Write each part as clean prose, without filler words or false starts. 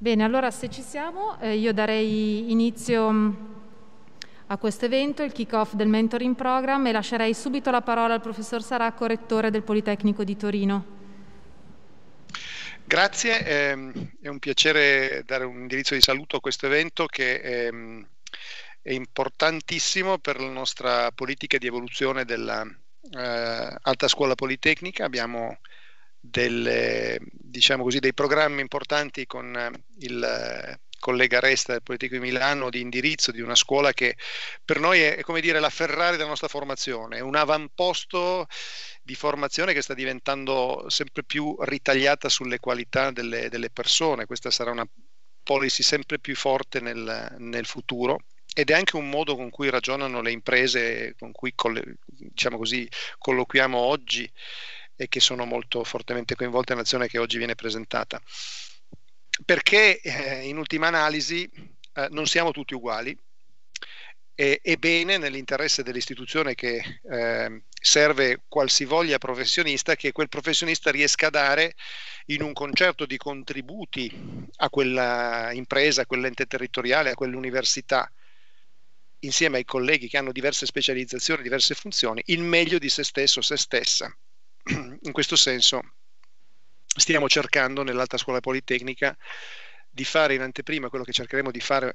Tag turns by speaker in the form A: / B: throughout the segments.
A: Bene, allora se ci siamo, io darei inizio a questo evento, il kick-off del Mentoring Program, e lascerei subito la parola al professor Saracco, rettore del Politecnico di Torino.
B: Grazie, è un piacere dare un indirizzo di saluto a questo evento che è importantissimo per la nostra politica di evoluzione della Alta Scuola Politecnica. Abbiamo diciamo così, dei programmi importanti con il collega Resta del Politecnico di Milano di indirizzo di una scuola che per noi è come dire la Ferrari della nostra formazione, è un avamposto di formazione che sta diventando sempre più ritagliata sulle qualità delle persone. Questa sarà una policy sempre più forte nel futuro. Ed è anche un modo con cui ragionano le imprese con cui diciamo così, colloquiamo oggi e che sono molto fortemente coinvolte nell'azione che oggi viene presentata. Perché in ultima analisi non siamo tutti uguali. È bene, nell'interesse dell'istituzione che serve qualsivoglia professionista, che quel professionista riesca a dare in un concerto di contributi a quella impresa, a quell'ente territoriale, a quell'università, insieme ai colleghi che hanno diverse specializzazioni, diverse funzioni, il meglio di se stesso, se stessa. In questo senso stiamo cercando nell'Alta Scuola Politecnica di fare in anteprima quello che cercheremo di fare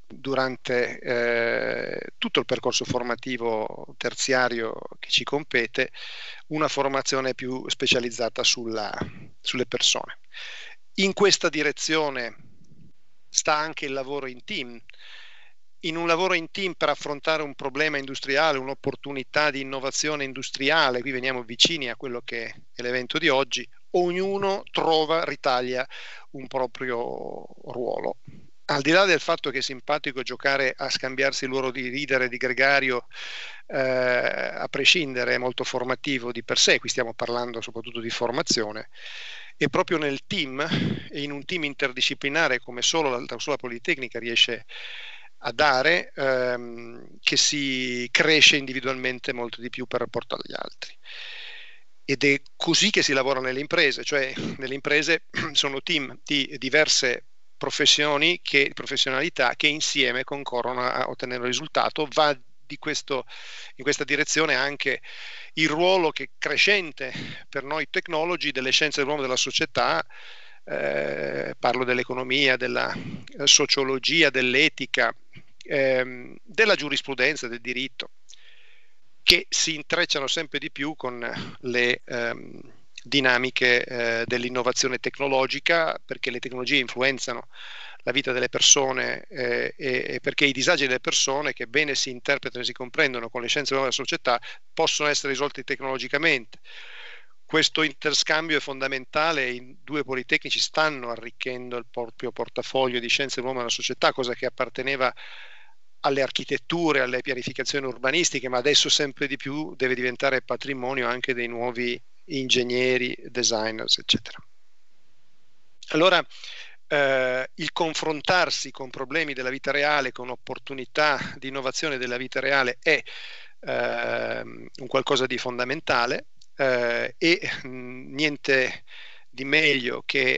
B: durante tutto il percorso formativo terziario che ci compete, una formazione più specializzata sulle persone. In questa direzione sta anche il lavoro in team. In un lavoro in team per affrontare un problema industriale, un'opportunità di innovazione industriale, qui veniamo vicini a quello che è l'evento di oggi, ognuno ritaglia un proprio ruolo. Al di là del fatto che è simpatico giocare a scambiarsi il ruolo di leader e di gregario, a prescindere, è molto formativo di per sé, qui stiamo parlando soprattutto di formazione, e proprio nel team, e in un team interdisciplinare come solo l'Alta Scuola Politecnica riesce a dare, che si cresce individualmente molto di più per rapporto agli altri. Ed è così che si lavora nelle imprese, cioè nelle imprese sono team di diverse professionalità che insieme concorrono a ottenere un risultato. Va in questa direzione anche il ruolo che crescente per noi tecnologi delle scienze dell'uomo e della società, parlo dell'economia, della sociologia, dell'etica, della giurisprudenza, del diritto, che si intrecciano sempre di più con le dinamiche dell'innovazione tecnologica, perché le tecnologie influenzano la vita delle persone e perché i disagi delle persone, che bene si interpretano e si comprendono con le scienze della società, possono essere risolti tecnologicamente. Questo interscambio è fondamentale, i due politecnici stanno arricchendo il proprio portafoglio di scienze dell'uomo e della società, cosa che apparteneva alle architetture, alle pianificazioni urbanistiche, ma adesso sempre di più deve diventare patrimonio anche dei nuovi ingegneri, designers, eccetera. Allora, il confrontarsi con problemi della vita reale, con opportunità di innovazione della vita reale è un qualcosa di fondamentale, e niente di meglio che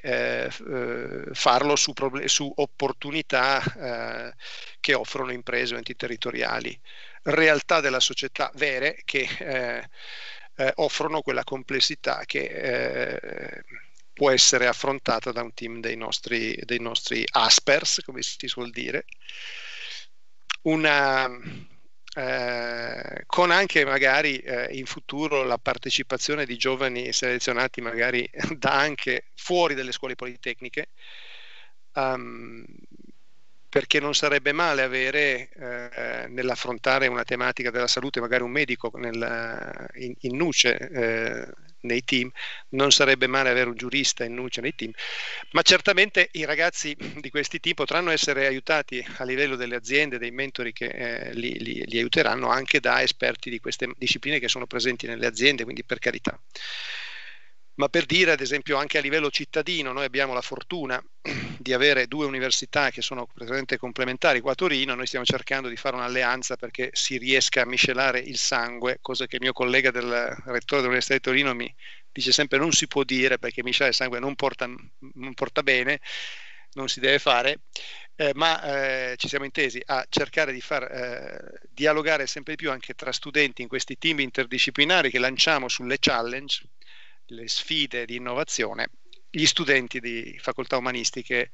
B: farlo su opportunità che offrono imprese o enti territoriali, realtà della società vere che offrono quella complessità che può essere affrontata da un team dei nostri Aspers, come si suol dire, con anche magari in futuro la partecipazione di giovani selezionati magari da anche fuori dalle scuole politecniche, perché non sarebbe male avere nell'affrontare una tematica della salute magari un medico in nuce nei team, non sarebbe male avere un giurista in nuce nei team, ma certamente i ragazzi di questi team potranno essere aiutati a livello delle aziende, dei mentori che li aiuteranno, anche da esperti di queste discipline che sono presenti nelle aziende, quindi per carità. Ma per dire, ad esempio, anche a livello cittadino, noi abbiamo la fortuna di avere due università che sono praticamente complementari qua a Torino. Noi stiamo cercando di fare un'alleanza perché si riesca a miscelare il sangue, cosa che il mio collega del rettore dell'Università di Torino mi dice sempre non si può dire, perché miscelare il sangue non porta bene. non si deve fare, ma ci siamo intesi a cercare di far dialogare sempre di più anche tra studenti in questi team interdisciplinari che lanciamo sulle challenge, le sfide di innovazione, gli studenti di facoltà umanistiche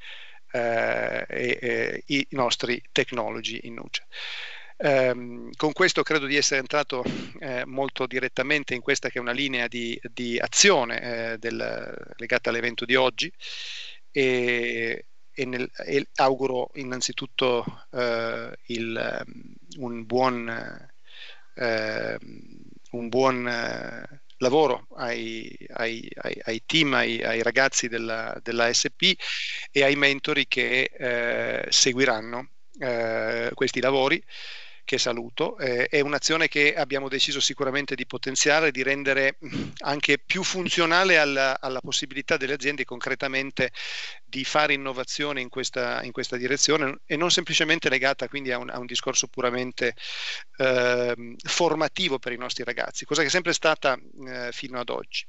B: e i nostri tecnologi in nuce. Con questo credo di essere entrato molto direttamente in questa che è una linea di azione legata all'evento di oggi e auguro innanzitutto un buon lavoro ai team, ai ragazzi della ASP e ai mentori che seguiranno questi lavori, che saluto. È un'azione che abbiamo deciso sicuramente di potenziare, di rendere anche più funzionale alla possibilità delle aziende concretamente di fare innovazione in questa direzione e non semplicemente legata quindi a un discorso puramente formativo per i nostri ragazzi, cosa che è sempre stata fino ad oggi.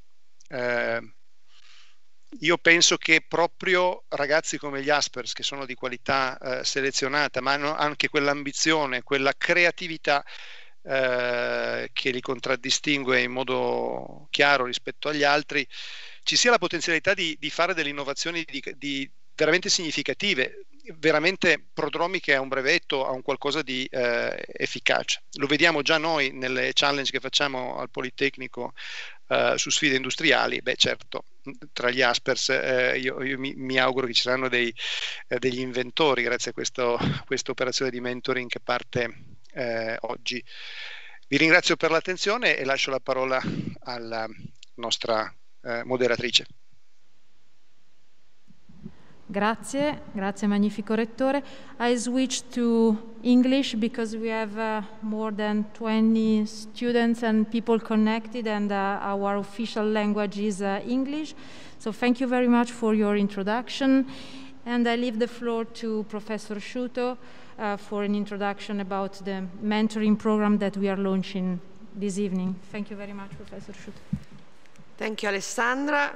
B: Io penso che proprio ragazzi come gli Jaspers, che sono di qualità selezionata, ma hanno anche quell'ambizione, quella creatività che li contraddistingue in modo chiaro rispetto agli altri, ci sia la potenzialità di fare delle innovazioni di veramente significative, veramente prodromiche a un brevetto, a un qualcosa di efficace. Lo vediamo già noi nelle challenge che facciamo al Politecnico su sfide industriali. Beh, certo, tra gli Jaspers io mi auguro che ci saranno degli inventori grazie a questa operazione di mentoring che parte oggi. Vi ringrazio per l'attenzione e lascio la parola alla nostra moderatrice.
A: Grazie, grazie magnifico Rettore. I switch to English because we have more than 20 students and people connected, and our official language is English. So thank you very much for your introduction. And I leave the floor to Professor Sciuto for an introduction about the mentoring program that we are launching this evening. Thank you very much, Professor Sciuto.
C: Thank you, Alessandra.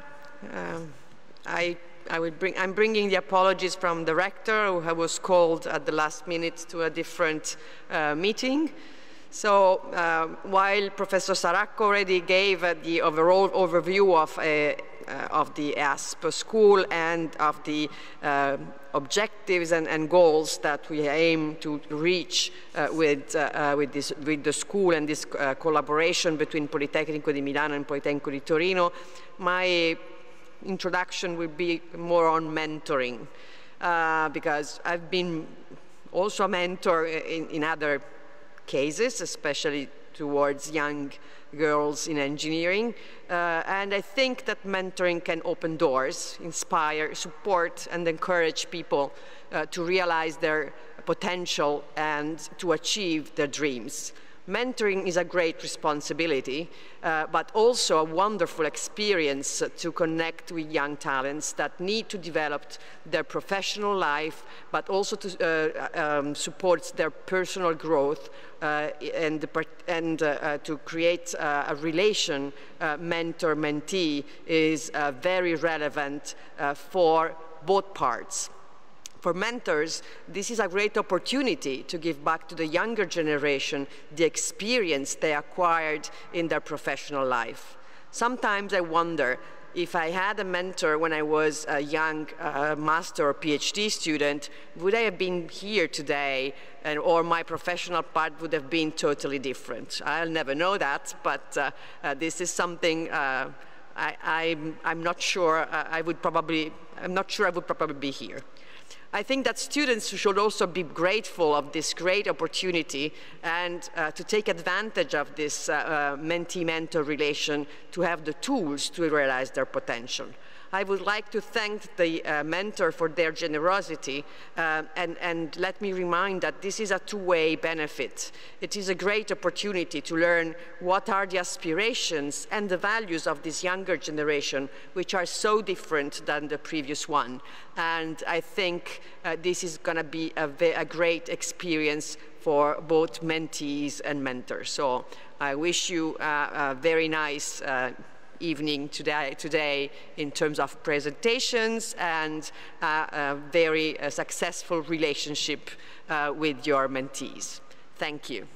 C: I'm bringing the apologies from the rector, who was called at the last minute to a different meeting. So while Professor Saracco already gave the overall overview of the ASP school and of the objectives and goals that we aim to reach with the school and this collaboration between Politecnico di Milano and Politecnico di Torino, my introduction will be more on mentoring because I've been also a mentor in other cases, especially towards young girls in engineering, and I think that mentoring can open doors, inspire, support, and encourage people to realize their potential and to achieve their dreams. Mentoring is a great responsibility, but also a wonderful experience to connect with young talents that need to develop their professional life, but also to support their personal growth and to create a relation mentor-mentee is very relevant for both parts. For mentors, this is a great opportunity to give back to the younger generation the experience they acquired in their professional life. Sometimes I wonder if I had a mentor when I was a young master or PhD student, would I have been here today, or my professional path would have been totally different? I'll never know that, but this is something I'm not sure I would probably be here. I think that students should also be grateful of this great opportunity and to take advantage of this mentee-mentor relation to have the tools to realize their potential. I would like to thank the mentor for their generosity and let me remind that this is a two-way benefit. It is a great opportunity to learn what are the aspirations and the values of this younger generation, which are so different than the previous one. And I think this is going to be a great experience for both mentees and mentors. So I wish you a very nice evening today in terms of presentations and a very successful relationship with your mentees. Thank you.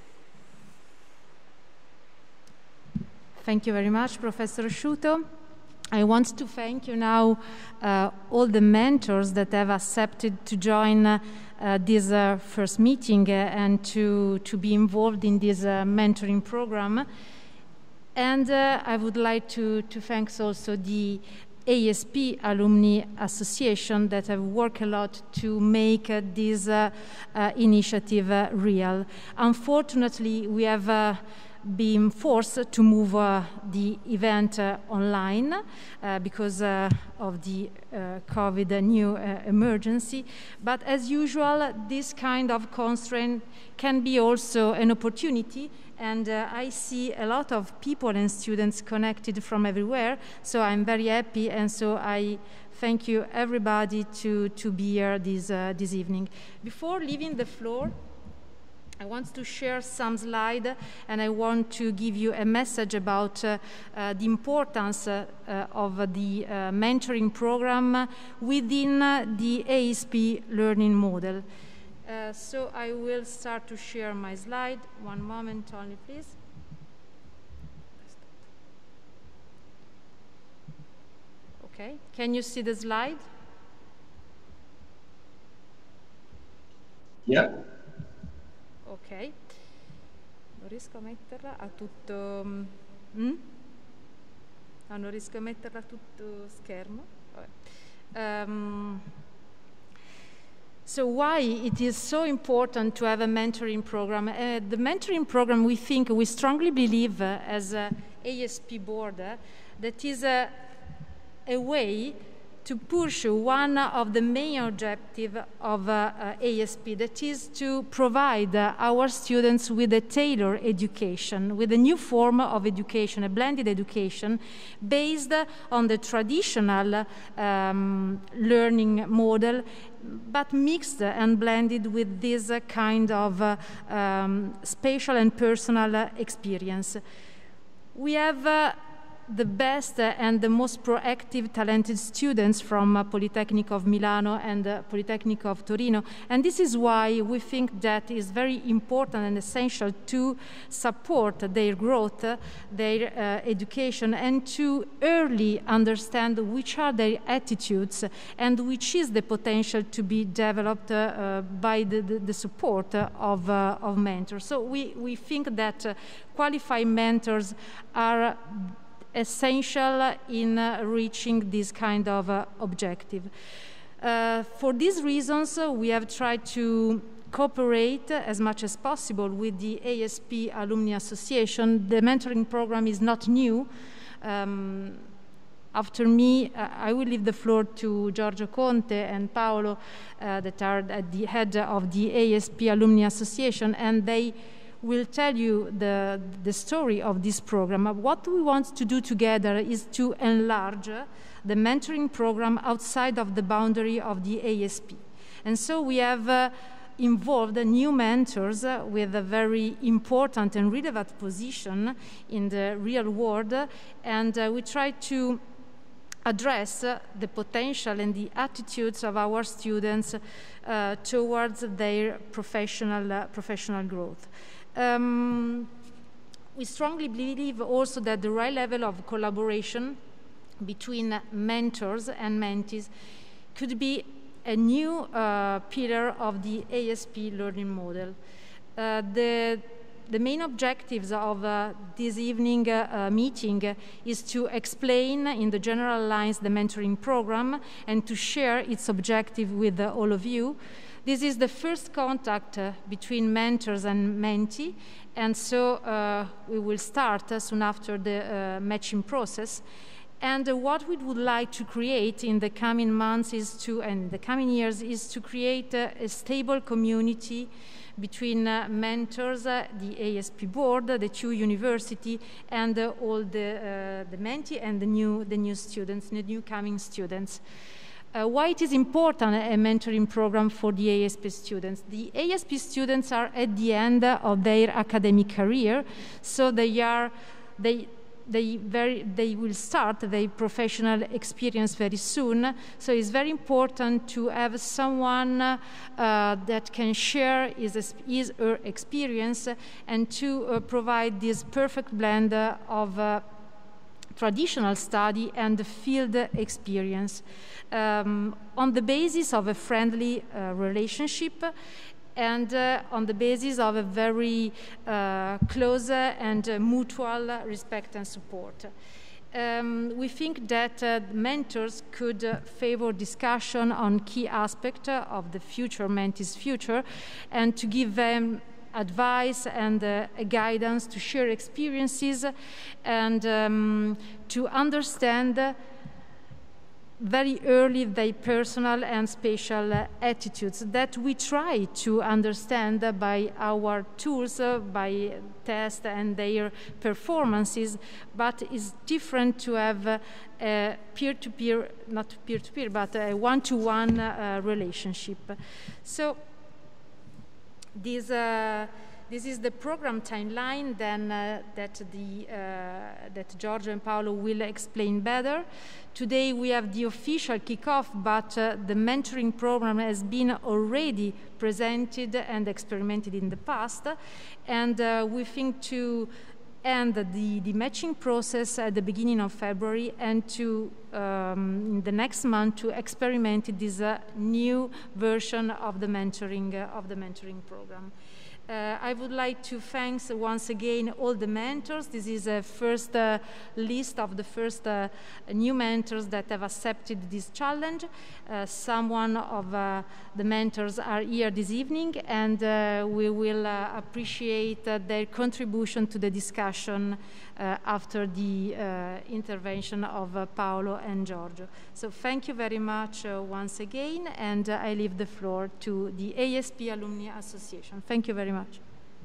A: Thank you very much, Professor Sciuto. I want to thank you now all the mentors that have accepted to join this first meeting and to be involved in this mentoring program. And I would like to thank also the ASP Alumni Association that have worked a lot to make this initiative real. Unfortunately, we have been forced to move the event online because of the COVID new emergency. But as usual, this kind of constraint can be also an opportunity, and I see a lot of people and students connected from everywhere, so I'm very happy, and so I thank you everybody to be here this evening. Before leaving the floor, I want to share some slides, and I want to give you a message about the importance of the mentoring program within the ASP learning model. So I will start to share my slide. One moment only, please. Okay, can you see the slide?
D: Yeah.
A: Ok, non riesco a metterla a tutto, no, non riesco a metterla a tutto schermo. So why it is so important to have a mentoring program? The mentoring program, we strongly believe as a ASP board that is a way to push one of the main objectives of ASP, that is to provide our students with a tailored education, with a new form of education, a blended education based on the traditional learning model, but mixed and blended with this kind of spatial and personal experience. We have the best and the most proactive, talented students from Polytechnic of Milano and Polytechnic of Torino. And this is why we think that is very important and essential to support their growth, their education, and to early understand which are their attitudes and which is the potential to be developed by the support of mentors. So we think that qualified mentors are essential in reaching this kind of objective. For these reasons, we have tried to cooperate as much as possible with the ASP Alumni Association. The mentoring program is not new. After me, I will leave the floor to Giorgio Conte and Paolo that are at the head of the ASP Alumni Association, and they will tell you the story of this program. What we want to do together is to enlarge the mentoring program outside of the boundary of the ASP. And so we have involved new mentors with a very important and relevant position in the real world, and we try to address the potential and the attitudes of our students towards their professional growth. We strongly believe also that the right level of collaboration between mentors and mentees could be a new pillar of the ASP learning model. The main objectives of this evening meeting is to explain in the general lines the mentoring program and to share its objective with all of you. This is the first contact between mentors and mentee, and so we will start soon after the matching process. And what we would like to create in the coming months and the coming years is to create a stable community between mentors, the ASP board, the two universities, and all the mentee and the new students, the new coming students. Why it is important a mentoring program for the ASP students? The ASP students are at the end of their academic career, so they they will start their professional experience very soon. So it's very important to have someone that can share his or her experience and to provide this perfect blend of traditional study and the field experience on the basis of a friendly relationship and on the basis of a very close and mutual respect and support. We think that mentors could favor discussion on key aspects of the future mentees' future and to give them advice and guidance, to share experiences and to understand very early their personal and spatial attitudes that we try to understand by our tools, by tests and their performances, but it's different to have a peer-to-peer, not peer-to-peer, but a one-to-one relationship. So this is the program timeline then that Giorgio and Paolo will explain better. Today we have the official kickoff, but the mentoring program has been already presented and experimented in the past, and we think to end the matching process at the beginning of February and to in the next month to experiment this new version of the mentoring program. I would like to thank once again all the mentors. This is a first list of the first new mentors that have accepted this challenge. Some of the mentors are here this evening, and we will appreciate their contribution to the discussion after the intervention of Paolo and Giorgio. So thank you very much once again, and I leave the floor to the ASP Alumni Association. Thank you very much.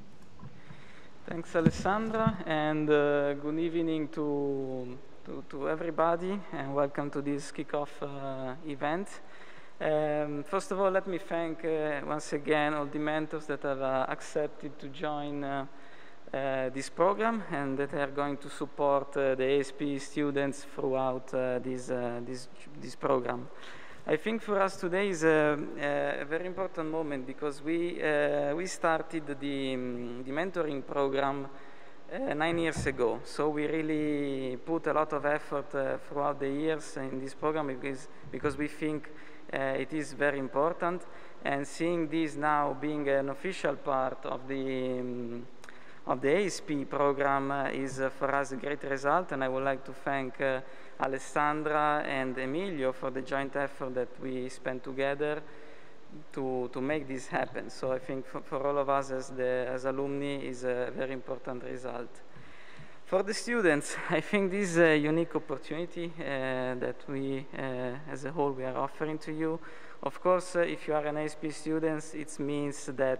D: Thanks, Alessandra, and good evening to everybody, and welcome to this kickoff event. First of all, let me thank once again all the mentors that have accepted to join this program and that are going to support the ASP students throughout this program. I think for us today is a very important moment because we started the mentoring program 9 years ago. So we really put a lot of effort throughout the years in this program because we think it is very important. And seeing this now being an official part of the ASP program is for us a great result, and I would like to thank Alessandra and Emilio for the joint effort that we spent together to make this happen. So I think for all of us as alumni is a very important result. For the students, I think this is a unique opportunity that we, as a whole, we are offering to you. Of course, if you are an ASP student, it means that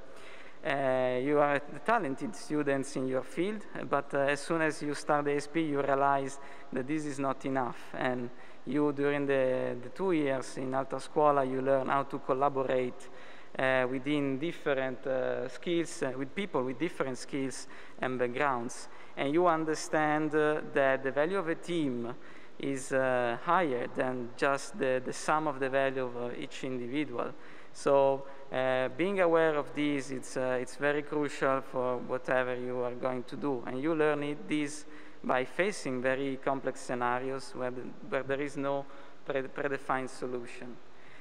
D: you are talented students in your field, but as soon as you start the ASP, you realize that this is not enough. And you, during the 2 years in Alta Scuola, you learn how to collaborate within different skills, with people with different skills and backgrounds. And you understand that the value of a team is higher than just the sum of the value of each individual. So being aware of this, it's very crucial for whatever you are going to do. And you learn this by facing very complex scenarios where there is no predefined solution.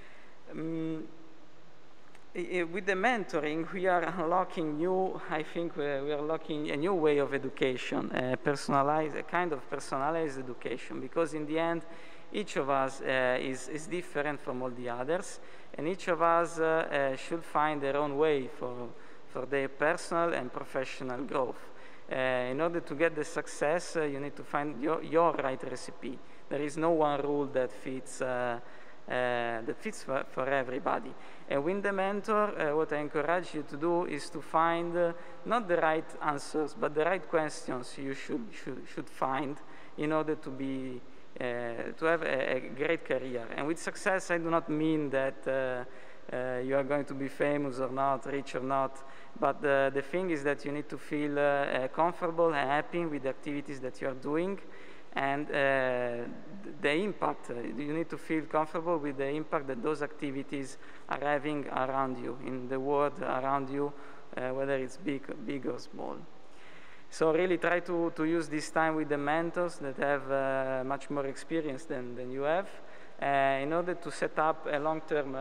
D: With the mentoring, we are unlocking I think we are unlocking a new way of education, a kind of personalized education, because in the end, each of us is different from all the others, and each of us should find their own way for their personal and professional growth. In order to get the success, you need to find your right recipe. There is no one rule that fits for everybody. And with the mentor, what I encourage you to do is to find not the right answers, but the right questions you should find in order to have a great career. And with success, I do not mean that you are going to be famous or not, rich or not. But the thing is that you need to feel comfortable and happy with the activities that you are doing. And the impact, you need to feel comfortable with the impact that those activities are having around you, in the world around you, whether it's big or small. So really try to use this time with the mentors that have much more experience than you have, in order to set up a long-term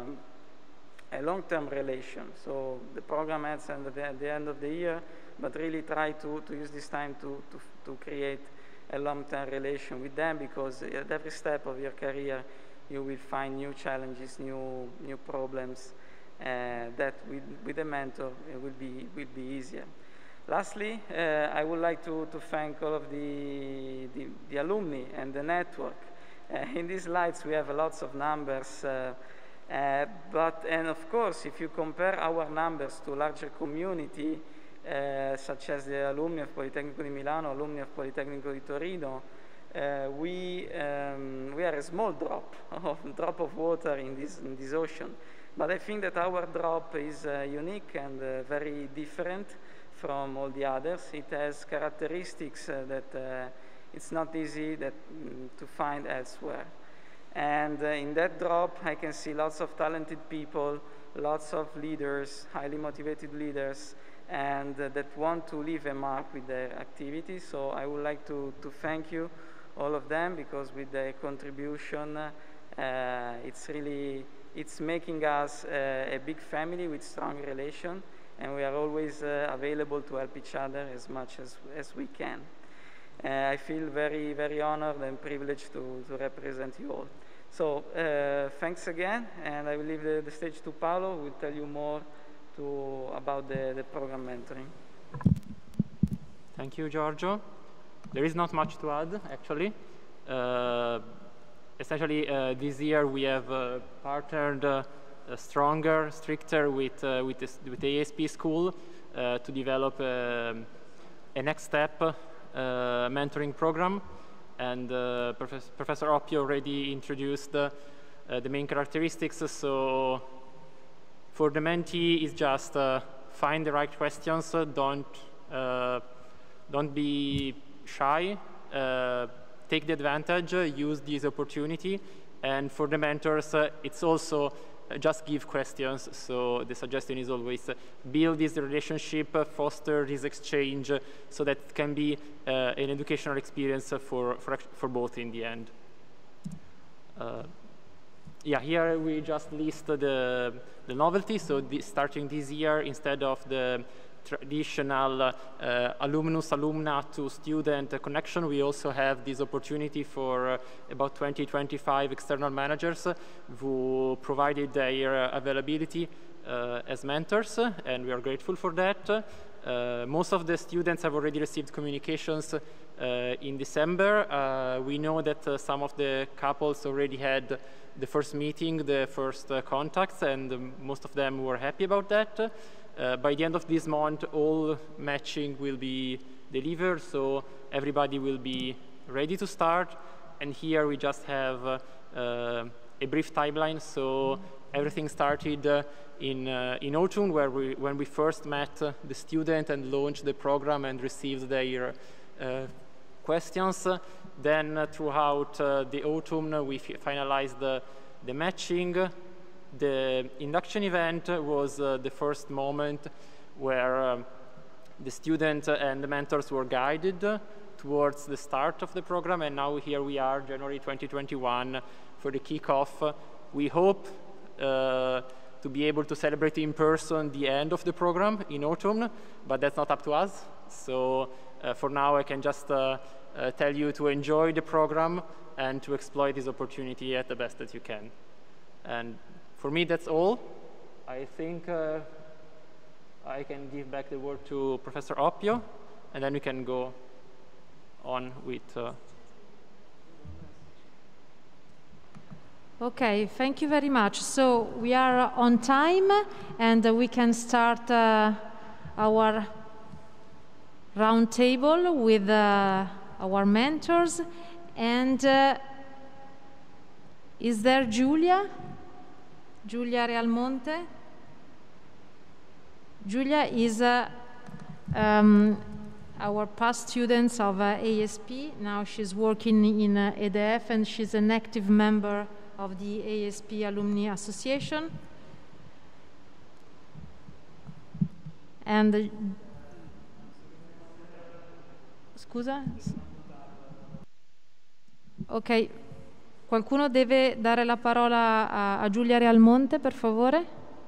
D: relation. So the program ends at the end of the year, but really try to use this time to create a long-term relation with them, because at every step of your career you will find new challenges, new problems that with a mentor it will be easier. Lastly, I would like to thank all of the alumni and the network. In these slides we have lots of numbers, and of course if you compare our numbers to larger community, such as the alumni of Politecnico di Milano, alumni of Politecnico di Torino, we are a small drop of water in this ocean. But I think that our drop is unique and very different from all the others. It has characteristics that it's not easy to find elsewhere. And in that drop, I can see lots of talented people, lots of leaders, highly motivated leaders, and that want to leave a mark with their activities. So I would like to thank you, all of them, because with their contribution, it's making us a big family with strong relation, and we are always available to help each other as much as we can. I feel very, very honored and privileged to represent you all. So thanks again, and I will leave the stage to Paolo, who will tell you more about the program mentoring.
E: Thank you, Giorgio. There is not much to add, actually. Essentially, this year we have partnered stronger, stricter with the ASP school to develop a next step mentoring program. And Professor Oppio already introduced the main characteristics. So for the mentee, it's just find the right questions. Don't be shy. Take the advantage. Use this opportunity. And for the mentors, it's also just give questions. So the suggestion is always build this relationship, foster this exchange, so that it can be an educational experience for both in the end. Yeah, here we just list the novelty. So starting this year, instead of the traditional alumnus-alumna to student connection, we also have this opportunity for about 20-25 external managers who provided their availability as mentors, and we are grateful for that. Most of the students have already received communications in December. We know that some of the couples already had the first meeting, the first contacts, and most of them were happy about that. By the end of this month, all matching will be delivered, so everybody will be ready to start. And here we just have a brief timeline. So everything started in autumn, when we first met the student and launched the program and received their questions. Then throughout the autumn, we finalized the matching. The induction event was the first moment where the students and the mentors were guided towards the start of the program, and now here we are, January 2021, for the kickoff. We hope to be able to celebrate in person the end of the program in autumn, but that's not up to us. So for now, I can just tell you to enjoy the program and to exploit this opportunity at the best that you can. And for me, that's all. I think I can give back the word to Professor Oppio, and then we can go on with...
A: Okay, thank you very much. So we are on time, and we can start our round table with our mentors. And is there Julia? Giulia Realmonte. Giulia is our past student of ASP. Now she's working in EDF, and she's an active member of the ASP Alumni Association. And scusa? Ok, qualcuno deve dare la parola a Giulia Realmonte, per favore.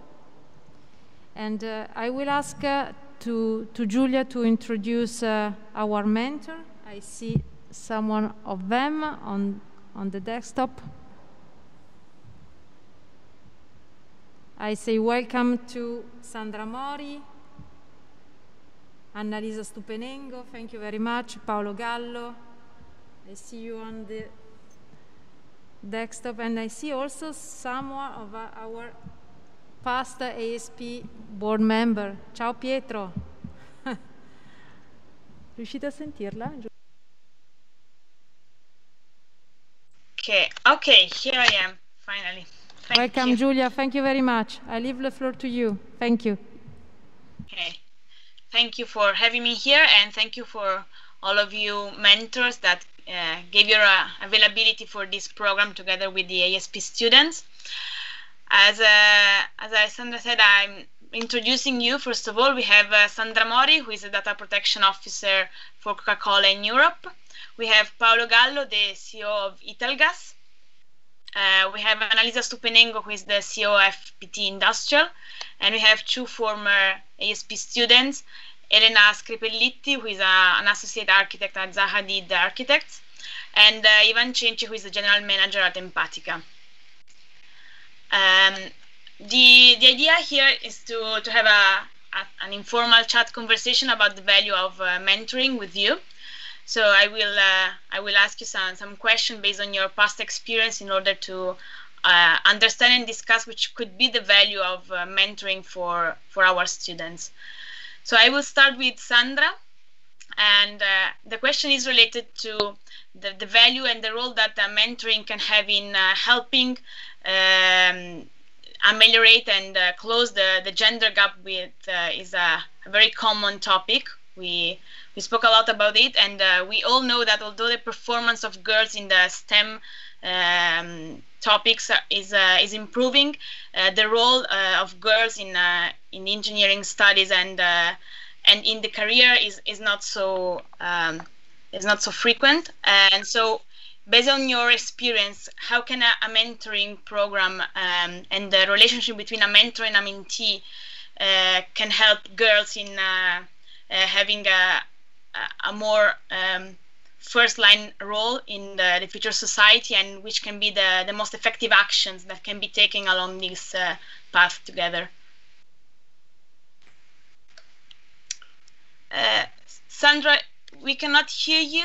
A: And I will ask to Giulia to introduce our mentor. I see someone of them on the desktop. I say welcome to Sandra Mori, Annalisa Stupenengo, thank you very much, Paolo Gallo. I see you on the desktop, and I see also some of our past ASP board member. Ciao Pietro. Riuscite a sentirla?
F: Okay, here I am, finally.
A: Welcome, Giulia. Thank you very much. I leave the floor to you. Thank you.
F: Okay. Thank you for having me here, and thank you for all of you mentors that gave your availability for this program together with the ASP students. As Alessandra said, I'm introducing you. First of all, we have Sandra Mori, who is a data protection officer for Coca-Cola in Europe. We have Paolo Gallo, the CEO of Italgas. We have Annalisa Stupenengo, who is the CEO of FPT Industrial. And we have two former ASP students, Elena Scripellitti, who is an associate architect at Zaha Hadid Architects, and Ivan Cenci, who is the general manager at Empatica. The idea here is to have an informal chat conversation about the value of mentoring with you. So I will ask you some questions based on your past experience in order to understand and discuss which could be the value of mentoring for our students. So I will start with Sandra, and the question is related to the value and the role that mentoring can have in helping ameliorate and close the gender gap. Is a very common topic. We spoke a lot about it, and we all know that although the performance of girls in the STEM topics is improving, the role of girls in engineering studies and in the career is not so frequent. And so, based on your experience, how can a mentoring program and the relationship between a mentor and a mentee can help girls in having a more first-line role in the future society, and which can be the most effective actions that can be taken along this path together? Sandra, we cannot hear you.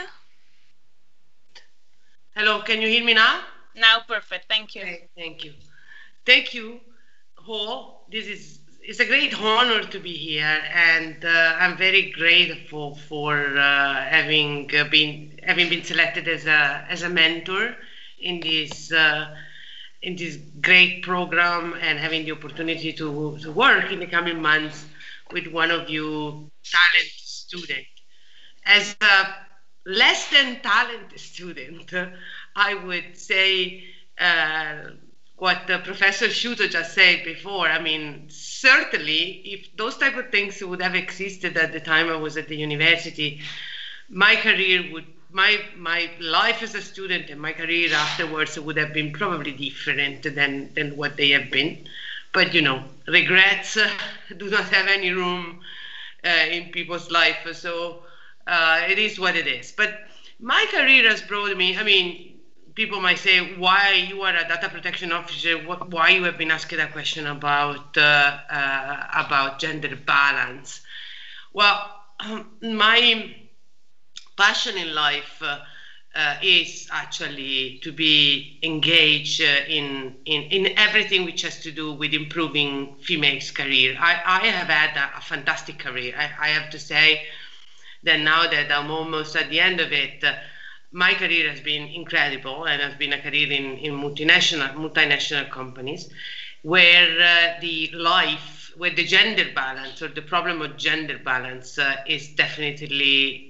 G: Hello, can you hear me now?
F: Now, perfect. Thank you.
G: Okay, thank you. Thank you, Ho. It's a great honor to be here, and I'm very grateful for having been selected as a mentor in this great program, and having the opportunity to work in the coming months with one of you talented students. As a less than talented student, I would say what Professor Sciuto just said before. I mean, certainly, if those type of things would have existed at the time I was at the university, my career would, my life as a student and my career afterwards would have been probably different than what they have been. But, you know, regrets do not have any room in people's life. So it is what it is. But my career has brought me, I mean, people might say, why you are a data protection officer, why you have been asked a question about gender balance. Well, my passion in life is actually to be engaged in everything which has to do with improving females' career. I have had a fantastic career. I have to say that now that I'm almost at the end of it, my career has been incredible, and has been a career in multinational companies. where where the gender balance or the problem of gender balance is definitely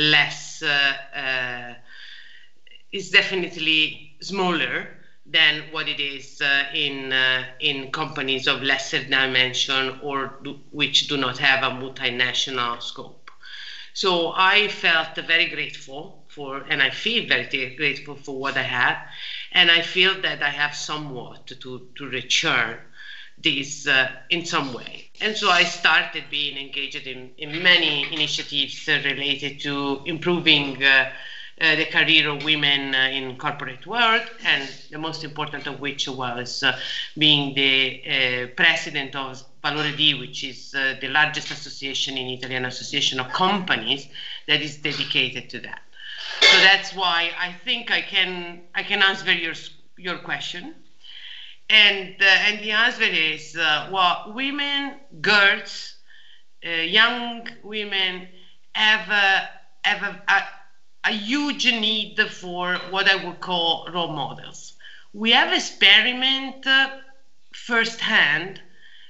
G: smaller than what it is in companies of lesser dimension or which do not have a multinational scope. So I felt very grateful and I feel very grateful for what I have, and I feel that I have somewhat to return this in some way. And so I started being engaged in many initiatives related to improving the career of women in corporate world, and the most important of which was being the president of Valore D, which is the largest association in Italy, an association of companies that is dedicated to that. So that's why I think I can answer your question. And the answer is, well, women, girls, young women have a huge need for what I would call role models. We have experimented firsthand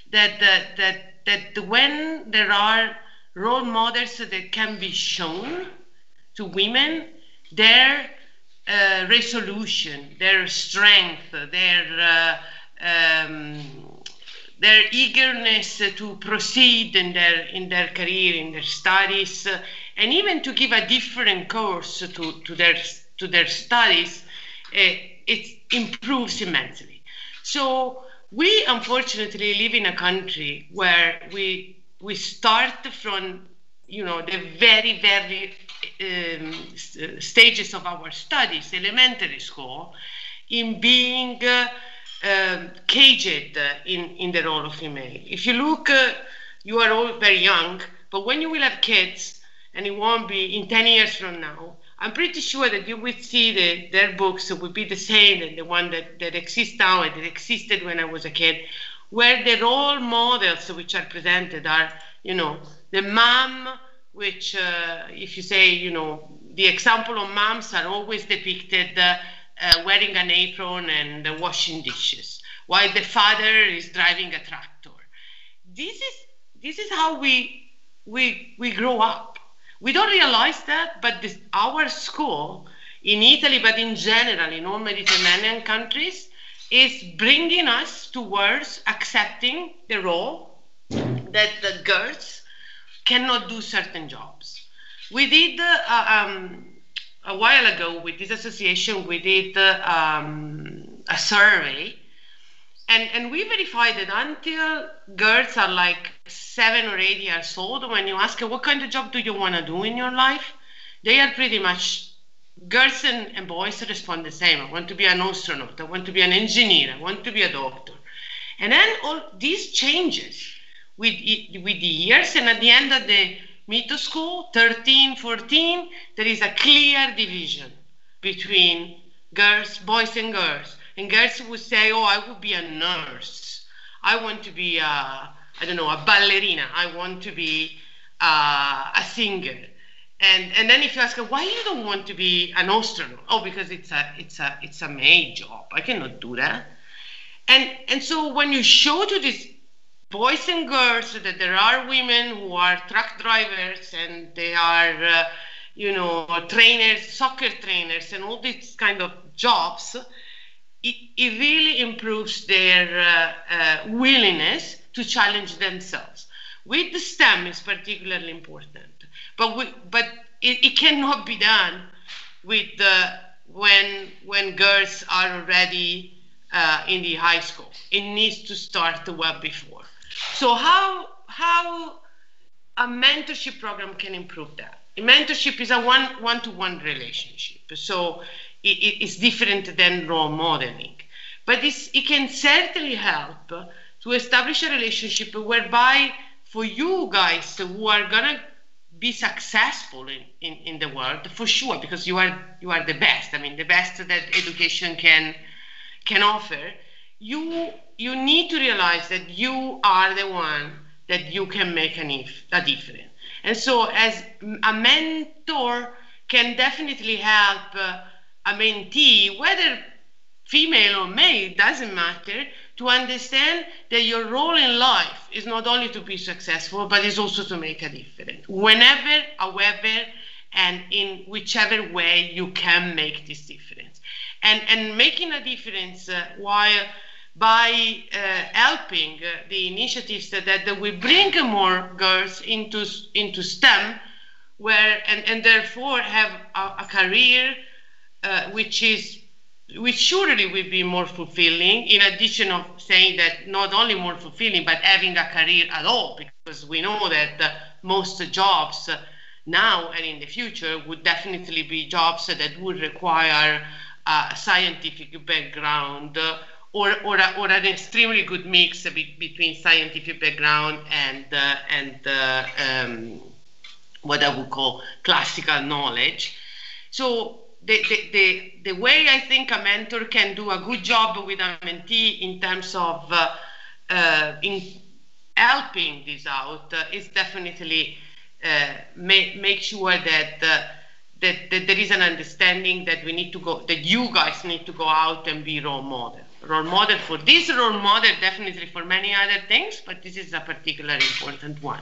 G: that when there are role models that can be shown to women, their resolution, their strength, their eagerness to proceed in their career, in their studies, and even to give a different course to their studies, it improves immensely. So we unfortunately live in a country where we start from the very stages of our studies, elementary school, in being caged in the role of female. If you look, you are all very young, but when you will have kids, and it won't be in 10 years from now, I'm pretty sure that you will see their books will be the same as the one that exists now and that existed when I was a kid, where the role models which are presented are, the mom, which, if you say, the example of moms are always depicted wearing an apron and washing dishes, while the father is driving a tractor. This is how we grow up. We don't realize that, but our school in Italy, but in general in all Mediterranean countries, is bringing us towards accepting the role that the girls cannot do certain jobs. We did a while ago with this association, we did a survey, and we verified that until girls are like 7 or 8 years old, when you ask her what kind of job do you want to do in your life, they are pretty much, girls and boys respond the same. I want to be an astronaut, I want to be an engineer, I want to be a doctor. And then all these changes with the years, and at the end of the middle school, 13, 14, there is a clear division between boys and girls. And girls would say, oh, I would be a nurse. I want to be a ballerina. I want to be a singer. And then if you ask her, why you don't want to be an astronaut? Oh, because it's a male job. I cannot do that. And so when you show to these boys and girls that there are women who are truck drivers and they are, trainers, soccer trainers, and all these kind of jobs, it really improves their willingness to challenge themselves. With the STEM is particularly important, but it cannot be done with when girls are already in the high school. It needs to start well before. So how a mentorship program can improve that? A mentorship is a one-to-one relationship, so it's different than role modeling. But it can certainly help to establish a relationship whereby for you guys who are gonna be successful in the world, for sure, because you are the best. I mean, the best that education can offer. You need to realize that you are the one that you can make a difference. And so as a mentor can definitely help a mentee, whether female or male, doesn't matter, to understand that your role in life is not only to be successful, but is also to make a difference. Whenever, however, and in whichever way you can make this difference. And making a difference by helping the initiatives that will bring more girls into STEM, and therefore have a career which surely will be more fulfilling, in addition of saying that not only more fulfilling, but having a career at all, because we know that most jobs now and in the future would definitely be jobs that would require a scientific background or an extremely good mix between scientific background and what I would call classical knowledge. So the way I think a mentor can do a good job with a mentee in terms of in helping this out is definitely make sure that there is an understanding that that you guys need to go out and be role model for this, role model definitely for many other things, but this is a particularly important one.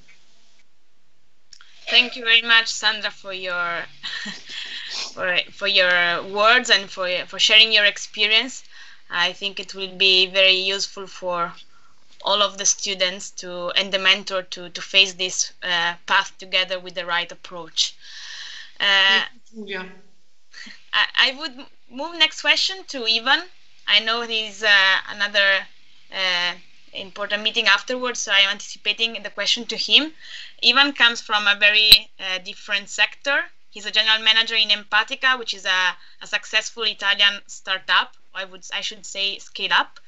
F: Thank you very much, Sandra, for your for your words and for sharing your experience. I think it will be very useful for all of the students and the mentor to face this path together with the right approach.
G: Yeah.
F: I would move next question to Ivan. I know there's another important meeting afterwards, so I'm anticipating the question to him. Ivan comes from a very different sector. He's a general manager in Empatica, which is a successful Italian startup. I should say scale up.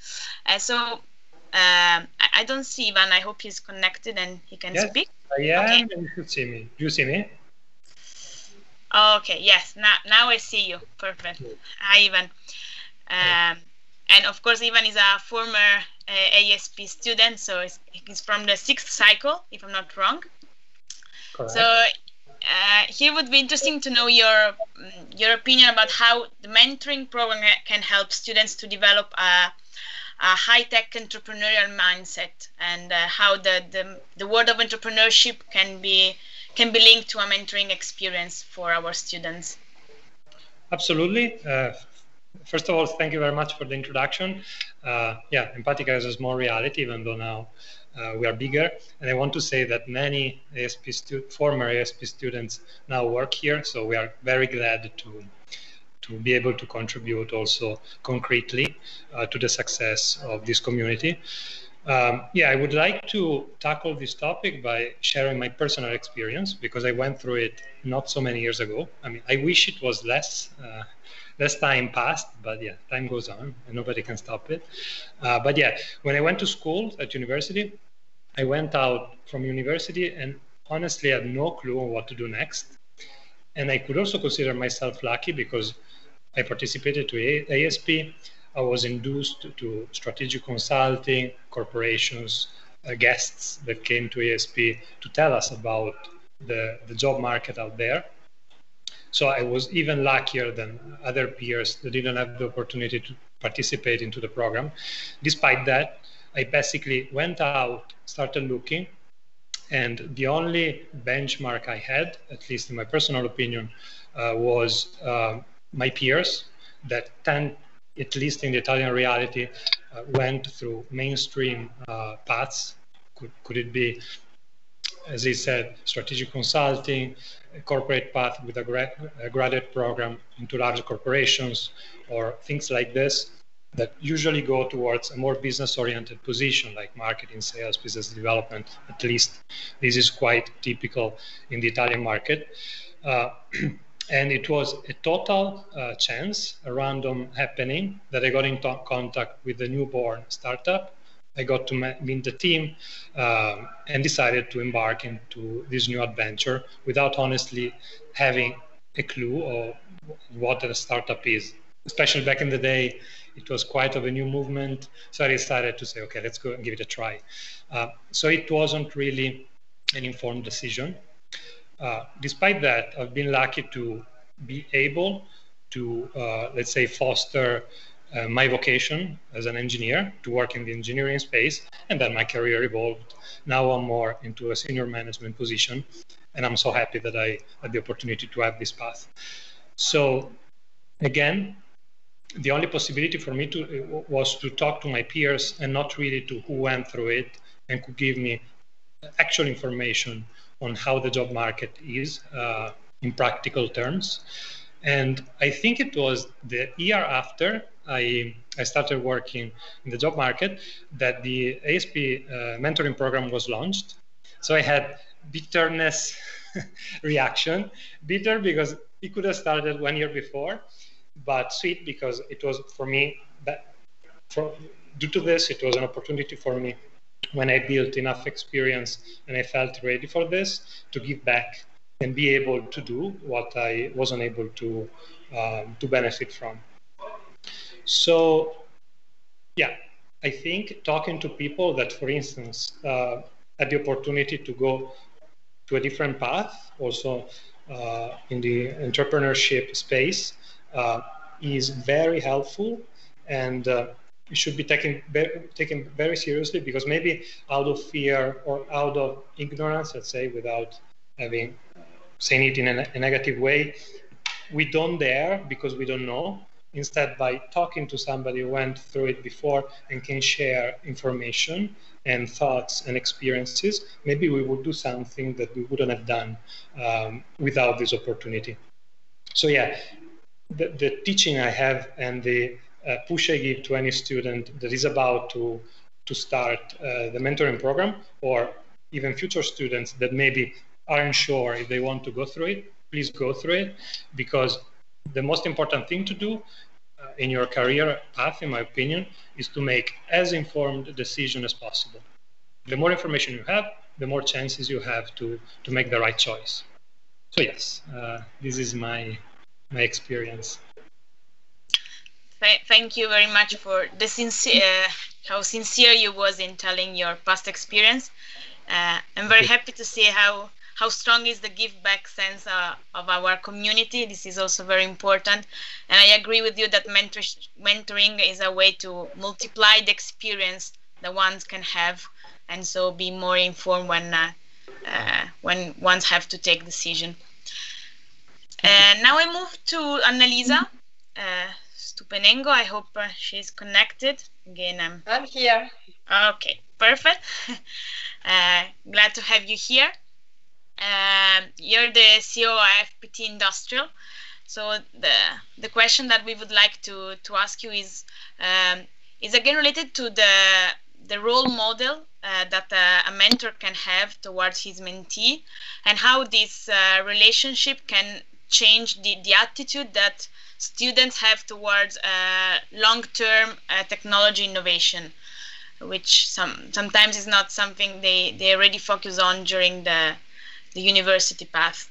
F: I don't see Ivan. I hope he's connected and he can speak.
H: I am, okay. And you should see me. Do you see me?
F: Okay, yes. Now I see you. Perfect. Hi, Ivan. And of course, Ivan is a former ASP student, so he's from the 6th cycle, if I'm not wrong.
H: Correct.
F: So here would be interesting to know your opinion about how the mentoring program can help students to develop a high-tech entrepreneurial mindset, and how the world of entrepreneurship can be linked to a mentoring experience for our students.
H: Absolutely. First of all, thank you very much for the introduction. Empatica is a small reality, even though now we are bigger. And I want to say that many former ASP students now work here, so we are very glad to be able to contribute also concretely to the success of this community. I would like to tackle this topic by sharing my personal experience, because I went through it not so many years ago. I mean, I wish it was less time passed, but yeah, time goes on and nobody can stop it. When I went to school at university, I went out from university and honestly had no clue on what to do next. And I could also consider myself lucky because I participated to ASP. I was induced to strategic consulting, corporations, guests that came to ASP to tell us about the job market out there. So I was even luckier than other peers that didn't have the opportunity to participate into the program. Despite that, I basically went out, started looking, and the only benchmark I had, at least in my personal opinion, was my peers that tend, at least in the Italian reality, went through mainstream paths. Could it be, as I said, strategic consulting, a corporate path with a graduate program into large corporations, or things like this that usually go towards a more business-oriented position like marketing, sales, business development. At least this is quite typical in the Italian market. And it was a total chance, a random happening, that I got in contact with the newborn startup. I got to meet the team and decided to embark into this new adventure without honestly having a clue of what a startup is. Especially back in the day, it was quite of a new movement. So I decided to say, okay, let's go and give it a try. So it wasn't really an informed decision. Despite that, I've been lucky to be able to, let's say, foster my vocation as an engineer to work in the engineering space, and then my career evolved. Now I'm more into a senior management position, and I'm so happy that I had the opportunity to have this path. So again, the only possibility for me was to talk to my peers and not really to who went through it and could give me actual information on how the job market is in practical terms. And I think it was the year after I started working in the job market that the ASP Mentoring Program was launched. So I had bitterness reaction. Bitter because it could have started 1 year before, but sweet because it was for me, due to this, it was an opportunity for me when I built enough experience and I felt ready for this to give back and be able to do what I wasn't able to benefit from. So, yeah, I think talking to people that, for instance, had the opportunity to go to a different path, also in the entrepreneurship space, is very helpful, and it should be taken very seriously, because maybe out of fear or out of ignorance, let's say, without having saying it in a negative way, we don't dare because we don't know. Instead, by talking to somebody who went through it before and can share information and thoughts and experiences, maybe we would do something that we wouldn't have done without this opportunity. So yeah, the teaching I have and the push I give to any student that is about to start the mentoring program, or even future students that maybe aren't sure if they want to go through it, please go through it, because the most important thing to do in your career path, in my opinion, is to make as informed a decision as possible. The more information you have, the more chances you have to make the right choice. So yes, this is my experience.
F: Thank you very much for the how sincere you was in telling your past experience. I'm very happy to see how strong is the give back sense of our community. This is also very important. And I agree with you that mentoring is a way to multiply the experience that one can have, and so be more informed when ones have to take decision. And now I move to Annalisa Stupenengo. I hope she's connected. Again,
I: I'm here.
F: Okay, perfect. Glad to have you here. You're the CEO of FPT Industrial. So the question that we would like to ask you is again related to the role model that a mentor can have towards his mentee, and how this relationship can change the attitude that students have towards long-term technology innovation, which sometimes is not something they already focus on during the university path.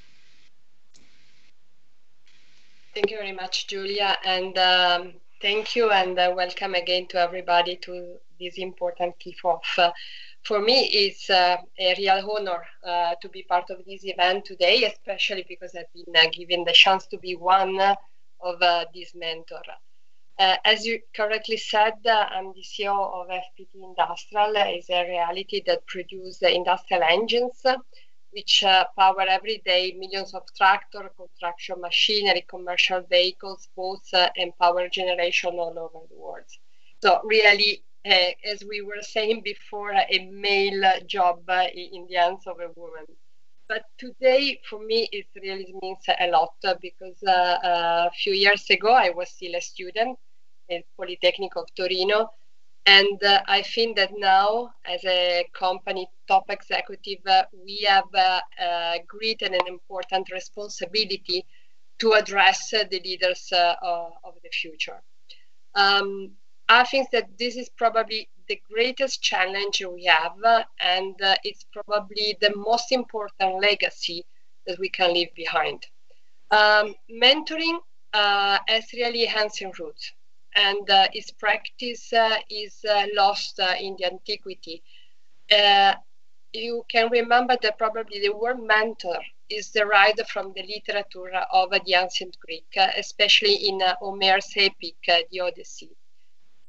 I: Thank you very much, Julia, and thank you and welcome again to everybody to this important kickoff. For me, it's a real honor to be part of this event today, especially because I've been given the chance to be one of this mentor. As you correctly said, I'm the CEO of FPT Industrial. It's a reality that produces industrial engines which power every day millions of tractors, construction machinery, commercial vehicles, boats, and power generation all over the world. So really, as we were saying before, a male job in the hands of a woman. But today, for me, it really means a lot because a few years ago, I was still a student at Polytechnic of Torino. And I think that now, as a company top executive, we have a great and an important responsibility to address the leaders of the future. I think that this is probably the greatest challenge we have, and it's probably the most important legacy that we can leave behind. Mentoring has really ancient roots, and its practice is lost in the antiquity. You can remember that probably the word mentor is derived from the literature of the ancient Greek, especially in Homer's epic, the Odyssey.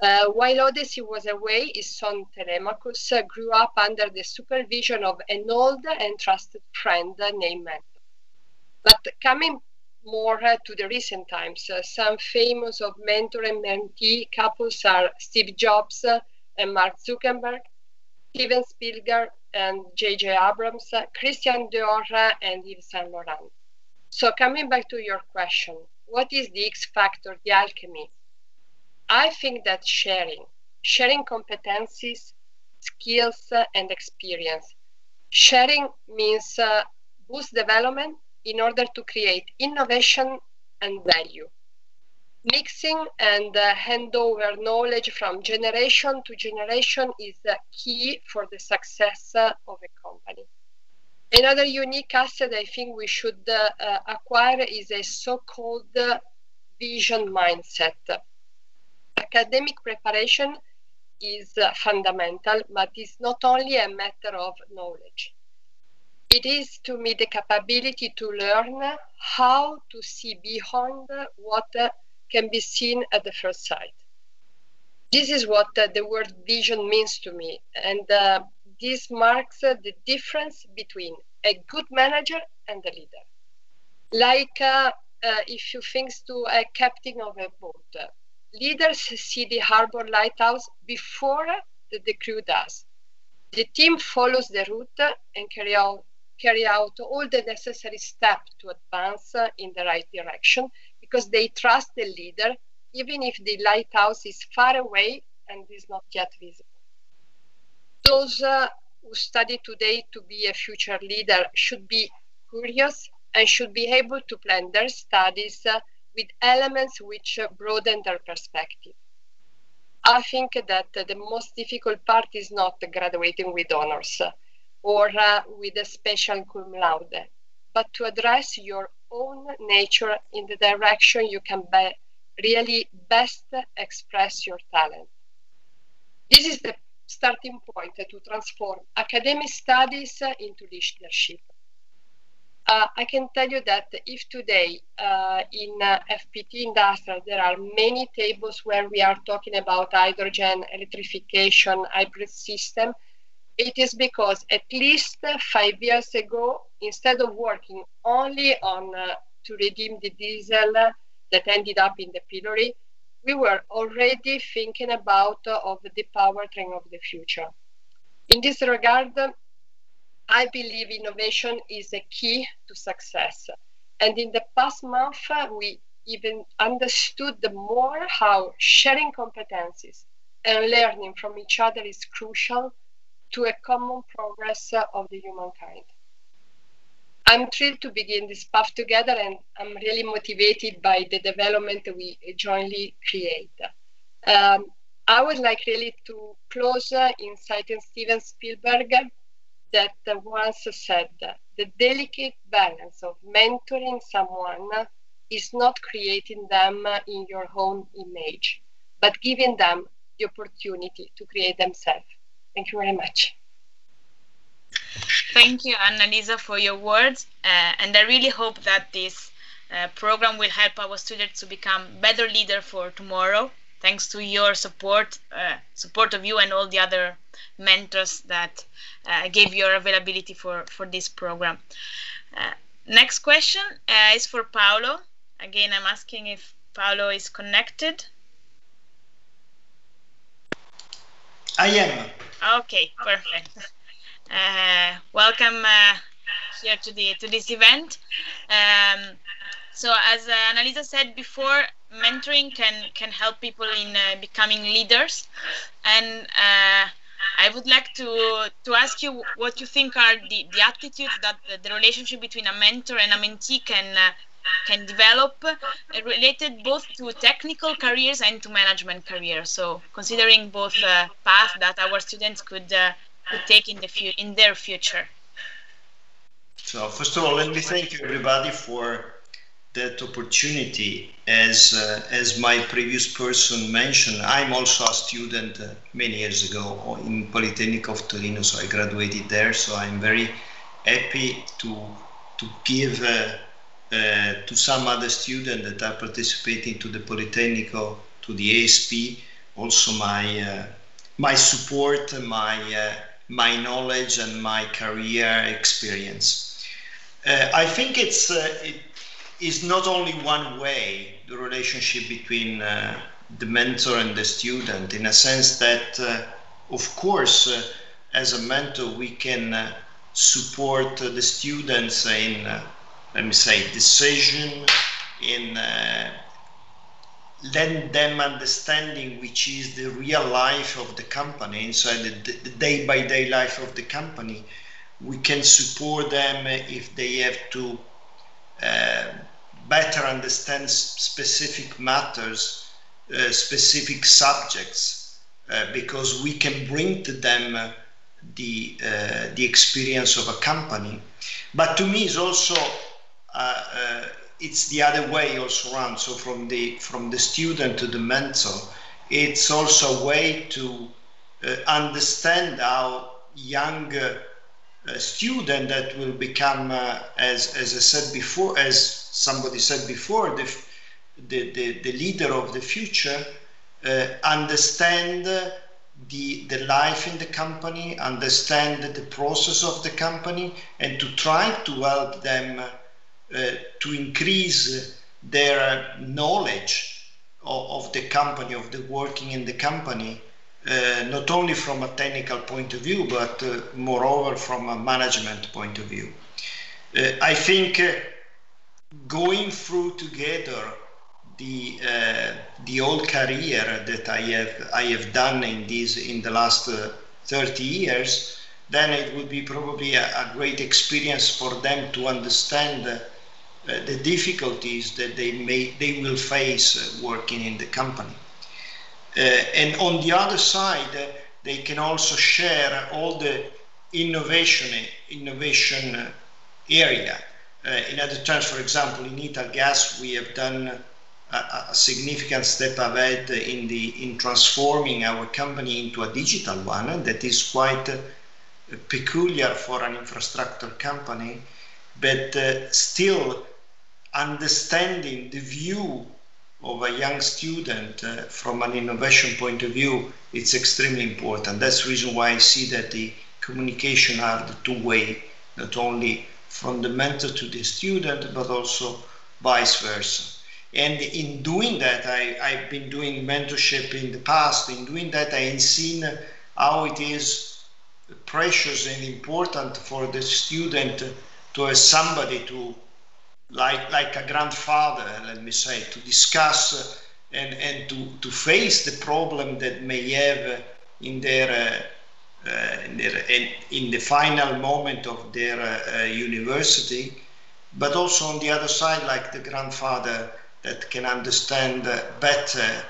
I: While Odyssey was away, his son Telemachus grew up under the supervision of an old and trusted friend named Mentor. But coming more to the recent times, some famous of mentor and mentee couples are Steve Jobs and Mark Zuckerberg, Steven Spielberg and J.J. Abrams, Christian Dior and Yves Saint Laurent. So coming back to your question, what is the X factor, the alchemy? I think that sharing competencies, skills, and experience. Sharing means boost development in order to create innovation and value. Mixing and hand over knowledge from generation to generation is key for the success of a company. Another unique asset I think we should acquire is a so-called vision mindset. Academic preparation is fundamental, but it's not only a matter of knowledge. It is, to me, the capability to learn how to see beyond what can be seen at the first sight. This is what the word vision means to me, and this marks the difference between a good manager and a leader. Like if you think to a captain of a boat, leaders see the harbor lighthouse before the crew does. The team follows the route and carry out all the necessary steps to advance in the right direction because they trust the leader, even if the lighthouse is far away and is not yet visible. Those who study today to be a future leader should be curious and should be able to plan their studies with elements which broaden their perspective. I think that the most difficult part is not graduating with honors or with a special cum laude, but to address your own nature in the direction you can really best express your talent. This is the starting point to transform academic studies into leadership. I can tell you that if today in FPT Industrial there are many tables where we are talking about hydrogen, electrification, hybrid system, it is because at least 5 years ago, instead of working only on to redeem the diesel that ended up in the pillory, we were already thinking about of the powertrain of the future. In this regard, I believe innovation is a key to success. And in the past month, we even understood more how sharing competencies and learning from each other is crucial to a common progress of the humankind. I'm thrilled to begin this path together, and I'm really motivated by the development we jointly create. I would like really to close in citing Steven Spielberg, that once said, the delicate balance of mentoring someone is not creating them in your own image, but giving them the opportunity to create themselves. Thank you very much.
F: Thank you, Annalisa, for your words. And I really hope that this program will help our students to become better leaders for tomorrow, thanks to your support of you and all the other mentors that gave your availability for this program. Next question is for Paolo. Again, I'm asking if Paolo is connected.
J: I am.
F: Okay, perfect. Welcome here to this event. So as Annalisa said before, mentoring can help people in becoming leaders, and I would like to ask you what you think are the attitudes that the relationship between a mentor and a mentee can develop, related both to technical careers and to management careers. So considering both paths that our students could take in their future.
J: So first of all, let me thank everybody for that opportunity. As my previous person mentioned, I'm also a student many years ago in Polytechnic of Torino, so I graduated there. So I'm very happy to give to some other students that are participating to the Polytechnico, to the ASP also my support, my knowledge, and my career experience. I think it is not only one way, the relationship between the mentor and the student, in a sense that, of course, as a mentor, we can support the students in, let me say, decision, in letting them understanding which is the real life of the company, inside the day-by-day life of the company. We can support them if they have to better understand specific matters, specific subjects, because we can bring to them the experience of a company. But to me, it's also it's the other way also around. So from the student to the mentor, it's also a way to understand how young student that will become, as I said before, as somebody said before, the leader of the future, understand the life in the company, understand the process of the company, and to try to help them to increase their knowledge of the company, of the working in the company, not only from a technical point of view, but moreover from a management point of view. I think going through together the whole career that I have done in the last 30 years, then it would be probably a great experience for them to understand the difficulties that they will face working in the company. And on the other side, they can also share all the innovation area. In other terms, for example, in Italgas, we have done a significant step ahead in transforming our company into a digital one that is quite peculiar for an infrastructure company, but still understanding the view of a young student from an innovation point of view, it's extremely important. That's the reason why I see that the communication are the two-way, not only from the mentor to the student, but also vice versa. And in doing that, I've been doing mentorship in the past. In doing that, I have seen how it is precious and important for the student to have somebody to, like a grandfather, let me say, to discuss and to face the problem that may have in the final moment of their university, but also on the other side, like the grandfather that can understand better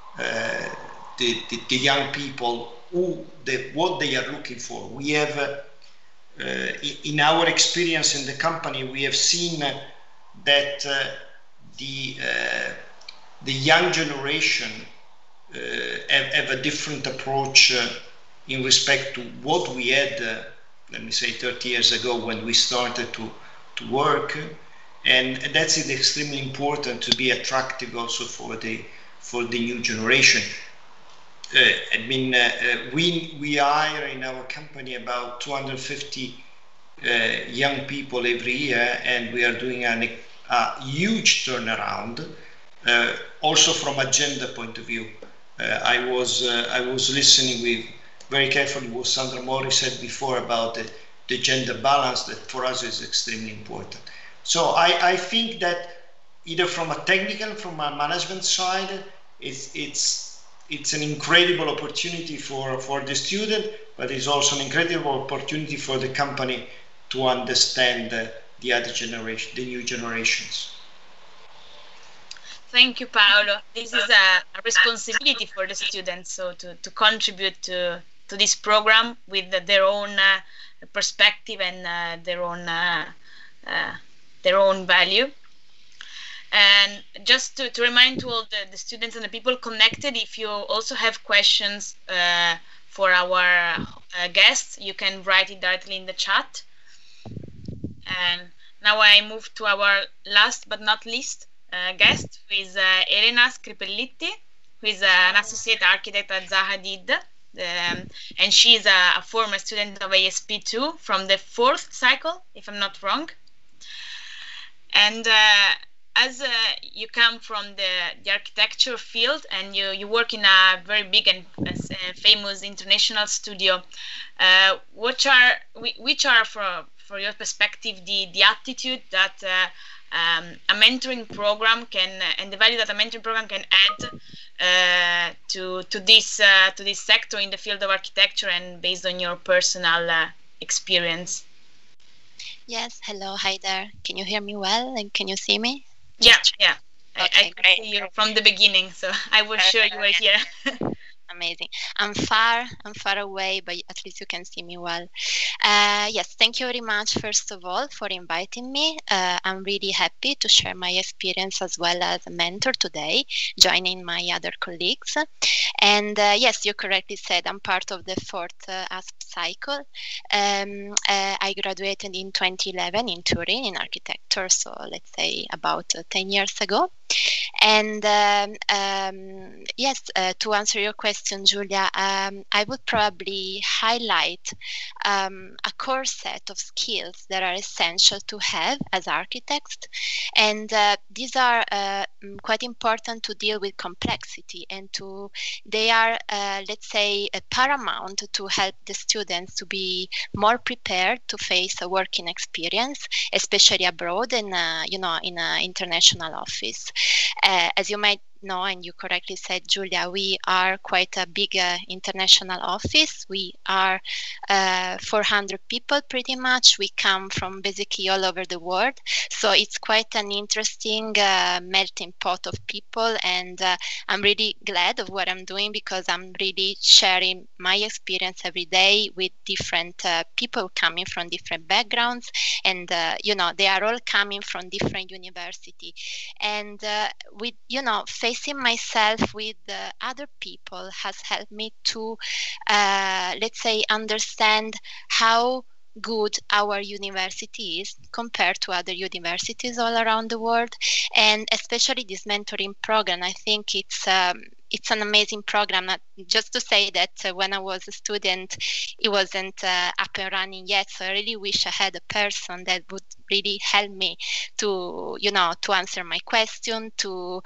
J: the young people what they are looking for. We have, in our experience in the company, we have seen that the young generation have a different approach in respect to what we had, let me say, 30 years ago when we started to work, and that's extremely important to be attractive also for the new generation. I mean, we hire in our company about 250 young people every year, and we are doing a huge turnaround. Also from a gender point of view, I was listening with very carefully what Sandra Mori said before about the gender balance, that for us is extremely important. So I think that either from a technical, from a management side, it's an incredible opportunity for the student, but it's also an incredible opportunity for the company to understand the other generation, the new generations.
F: Thank you, Paolo. This is a responsibility for the students, so to contribute to this program with their own perspective and their own value. And just to remind to all the students and the people connected, if you also have questions for our guests, you can write it directly in the chat. And now I move to our last but not least guest, who is Elena Scripelliti. who is an associate architect at Zaha Hadid. And she's a former student of ASP2 from the 4th cycle, if I'm not wrong. And as you come from the architecture field and you work in a very big and famous international studio, which are for your perspective the attitude that a mentoring program can and the value that a mentoring program can add to this sector in the field of architecture, and based on your personal experience?
K: Yes, hello, hi there. Can you hear me well and can you see me?
F: Yeah, yeah.
K: Okay,
F: I could see you from the beginning, so I was sure you were here.
K: Amazing. I'm far away, but at least you can see me well. Yes, thank you very much, first of all, for inviting me. I'm really happy to share my experience as well as a mentor today, joining my other colleagues. And yes, you correctly said I'm part of the 4th ASP cycle. I graduated in 2011 in Turin in architecture, so let's say about 10 years ago. And yes, to answer your question, Julia, I would probably highlight a core set of skills that are essential to have as architects. And these are quite important to deal with complexity, and they are, let's say, paramount to help the students to be more prepared to face a working experience, especially abroad and, in an international office. As you might know, and you correctly said, Julia, we are quite a big international office. We are 400 people pretty much. We come from basically all over the world. So it's quite an interesting melting pot of people. And I'm really glad of what I'm doing, because I'm really sharing my experience every day with different people coming from different backgrounds. And, they are all coming from different universities. And with, facing myself with other people has helped me to, let's say, understand how good our university is compared to other universities all around the world. And especially this mentoring program, I think it's an amazing program. Just to say that when I was a student, it wasn't up and running yet. So I really wish I had a person that would really help me to, to answer my question, to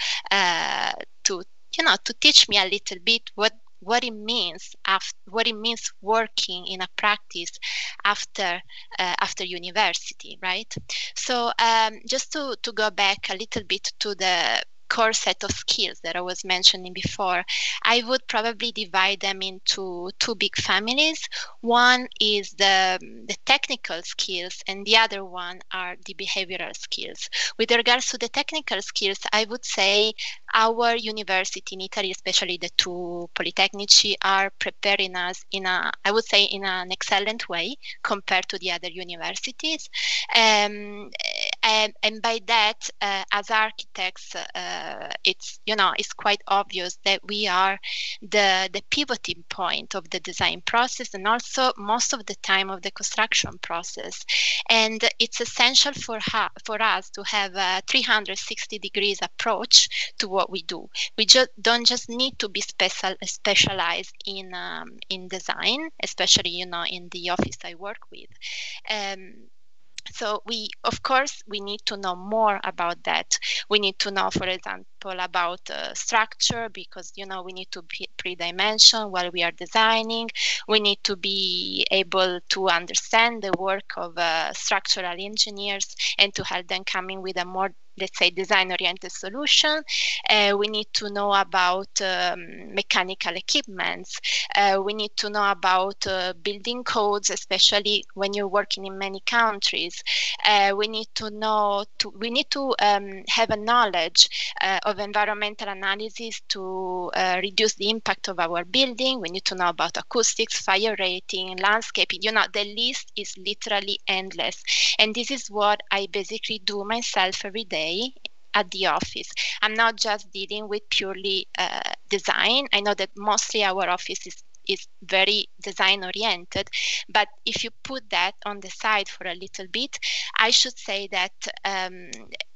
K: teach me a little bit what it means working in a practice after university, right? So just to go back a little bit to the core set of skills that I was mentioning before, I would probably divide them into two big families. One is the technical skills, and the other one are the behavioral skills. With regards to the technical skills, I would say our university in Italy, especially the two Polytechnici, are preparing us in an excellent way compared to the other universities. And by that, as architects, it's quite obvious that we are the pivoting point of the design process, and also most of the time of the construction process. And it's essential for us to have a 360 degrees approach to what we do. We don't just need to be specialized in design, especially in the office I work with. So of course, we need to know more about that. We need to know, for example, about structure, because, we need to pre-dimension while we are designing. We need to be able to understand the work of structural engineers and to help them come in with a more, let's say, design-oriented solution. We need to know about mechanical equipments. We need to know about building codes, especially when you're working in many countries. We need to have a knowledge of environmental analysis to reduce the impact of our building. We need to know about acoustics, fire rating, landscaping. The list is literally endless. And this is what I basically do myself every day at the office. I'm not just dealing with purely design. I know that mostly our office is very design oriented, but if you put that on the side for a little bit, I should say that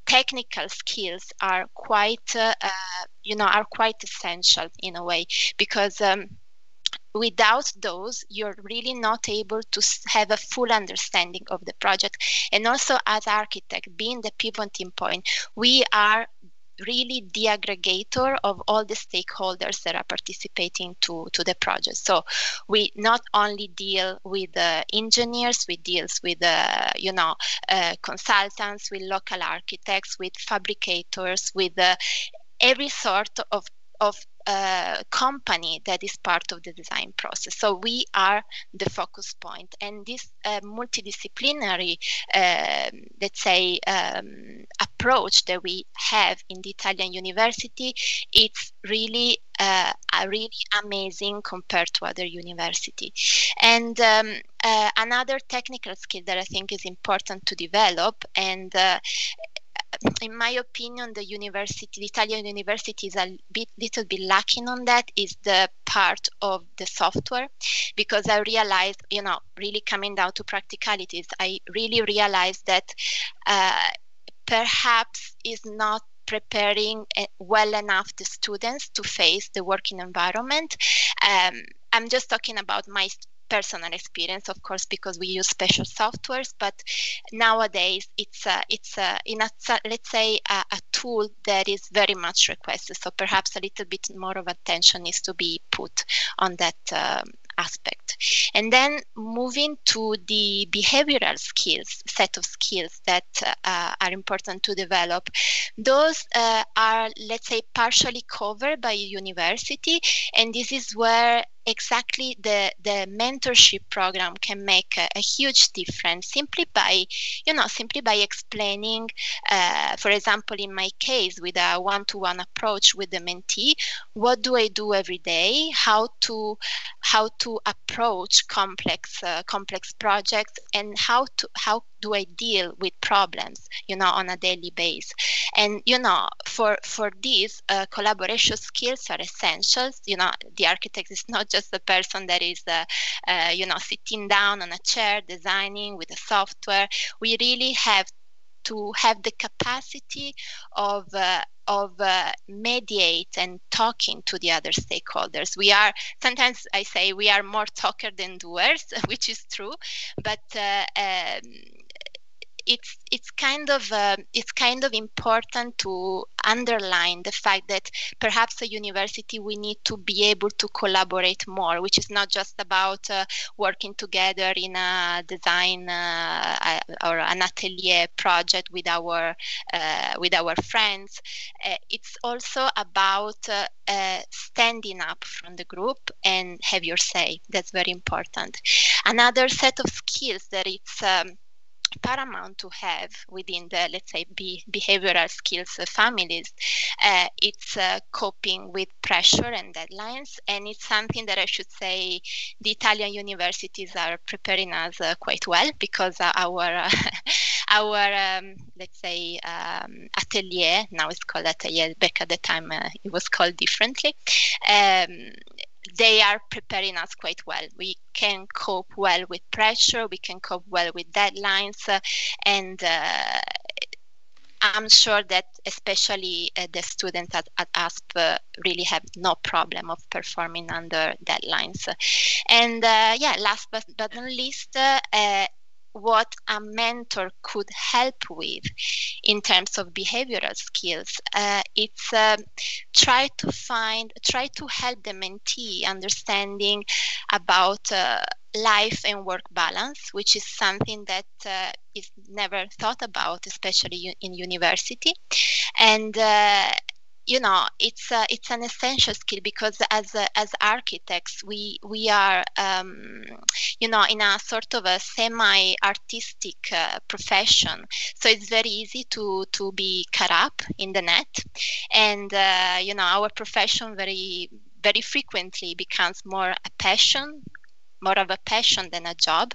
K: technical skills are quite, are quite essential in a way, because without those, you're really not able to have a full understanding of the project. And also, as architect, being the pivoting point, we are really the aggregator of all the stakeholders that are participating to the project. So we not only deal with engineers, we deal with consultants, with local architects, with fabricators, with every sort of company that is part of the design process. So we are the focus point, and this multidisciplinary, let's say, approach that we have in the Italian university, it's really really amazing compared to other universities. And another technical skill that I think is important to develop, and in my opinion, the Italian university is a little bit lacking on that, is the part of the software, because I realized, really coming down to practicalities, I really realized that perhaps is not preparing well enough the students to face the working environment. I'm just talking about my personal experience, of course, because we use special softwares, but nowadays it's let's say a tool that is very much requested. So perhaps a little bit more of attention needs to be put on that aspect. And then moving to the behavioral skills, set of skills that are important to develop. Those are, let's say, partially covered by university, and this is where exactly the mentorship program can make a huge difference, simply by explaining, for example, in my case, with a one-to-one approach with the mentee, what do I do every day, how to approach complex projects, and how do I deal with problems, on a daily basis. And, for these collaboration skills are essential. The architect is not just the person that is, sitting down on a chair, designing with the software. We really have to have the capacity of mediate and talking to the other stakeholders. Sometimes I say we are more talker than doers, which is true, but it's kind of important to underline the fact that perhaps a university, we need to be able to collaborate more, which is not just about working together in a design or an atelier project with our friends. It's also about standing up from the group and have your say. That's very important. Another set of skills that it's paramount to have within the, let's say, behavioral skills families, it's coping with pressure and deadlines, and it's something that I should say the Italian universities are preparing us quite well, because our let's say atelier, now it's called atelier, back at the time it was called differently, they are preparing us quite well. We can cope well with pressure, we can cope well with deadlines, and I'm sure that especially the students at ASP really have no problem of performing under deadlines. And last but not least, what a mentor could help with in terms of behavioral skills, it's try to help the mentee understanding about life and work balance, which is something that is never thought about, especially in university. And it's an essential skill, because as architects we are in a sort of a semi-artistic profession, so it's very easy to be caught up in the net, and our profession very very frequently becomes more of a passion than a job.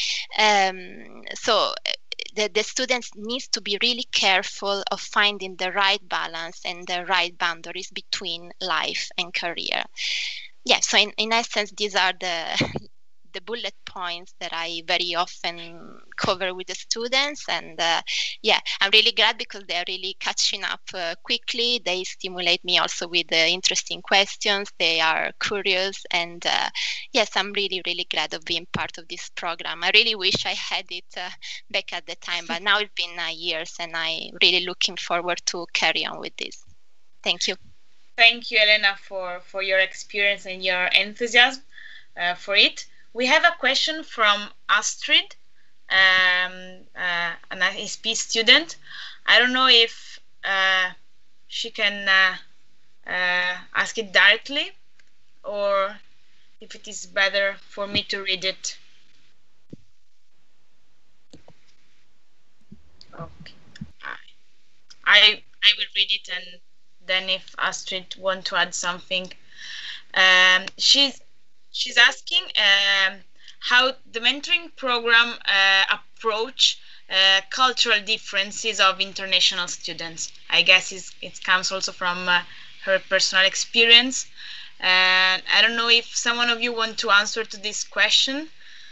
K: So the students needs to be really careful of finding the right balance and the right boundaries between life and career. Yeah, so in essence, these are the bullet points that I very often cover with the students. And yeah, I'm really glad because they're really catching up quickly. They stimulate me also with interesting questions. They are curious. And yes, I'm really, really glad of being part of this program. I really wish I had it back at the time, but now it's been years, and I'm really looking forward to carry on with this. Thank you.
F: Thank you, Elena, for your experience and your enthusiasm for it. We have a question from Astrid, an ASP student. I don't know if she can ask it directly, or if it is better for me to read it. Okay. I will read it, and then if Astrid want to add something. She's asking how the mentoring program approach cultural differences of international students. I guess it comes also from her personal experience. I don't know if someone of you want to answer to this question.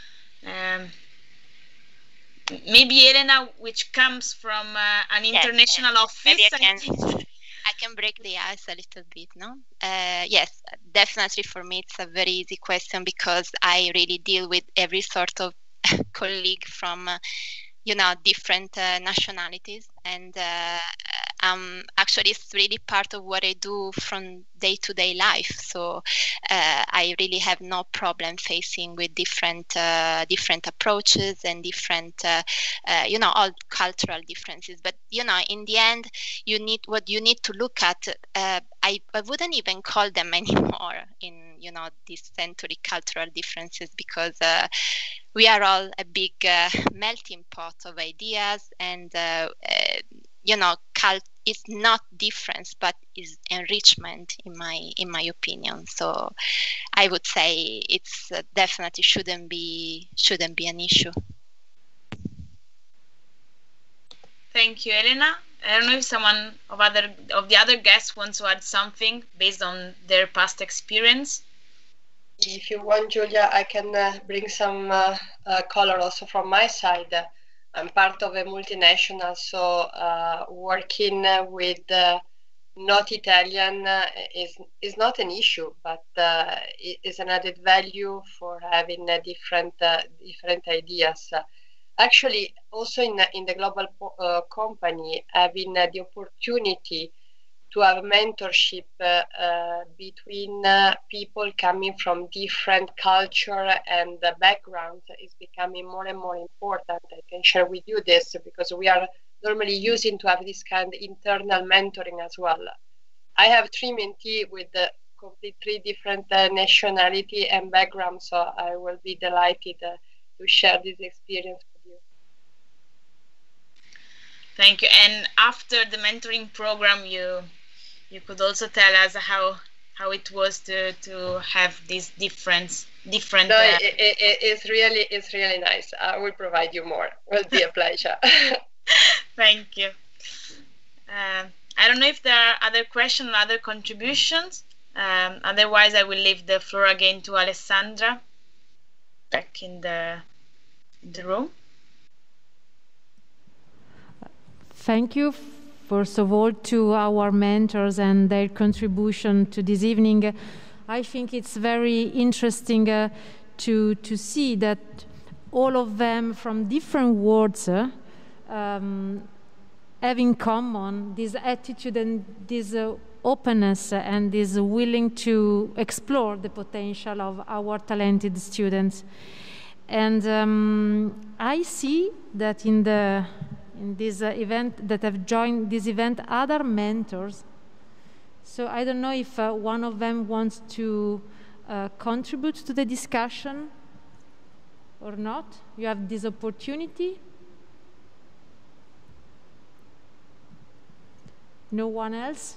F: Maybe Elena, which comes from an international office.
K: Maybe I can break the ice a little bit, no? Yes, definitely for me it's a very easy question because I really deal with every sort of colleague from, different nationalities. And actually it's really part of what I do from day-to-day life. So I really have no problem facing with different approaches and different, all cultural differences. But, in the end, what you need to look at, I wouldn't even call them anymore in, these century cultural differences, because we are all a big melting pot of ideas, and it's not difference, but is enrichment in my opinion. So I would say it's definitely shouldn't be an issue.
F: Thank you, Elena. I don't know if someone of the other guests wants to add something based on their past experience.
I: If you want, Giulia, I can bring some color also from my side. I'm part of a multinational, so working with not Italian is not an issue, but it is an added value for having different ideas. Actually, also in the global company, having the opportunity to have mentorship between people coming from different culture and backgrounds is becoming more and more important. I can share with you this because we are normally using to have this kind of internal mentoring as well. I have 3 mentees with completely different nationality and background, so I will be delighted to share this experience with you.
F: Thank you. And after the mentoring program, you could also tell us how it was to have this different. No,
I: it's really nice. I will provide you more. It will be a pleasure.
F: Thank you. I don't know if there are other questions, other contributions. Otherwise, I will leave the floor again to Alessandra back in the room.
A: Thank you, first of all, to our mentors and their contribution to this evening. I think it's very interesting to see that all of them from different worlds have in common this attitude and this openness and this willing to explore the potential of our talented students. And I see that in this event, that have joined this event, other mentors. So I don't know if one of them wants to contribute to the discussion or not. You have this opportunity. No one else?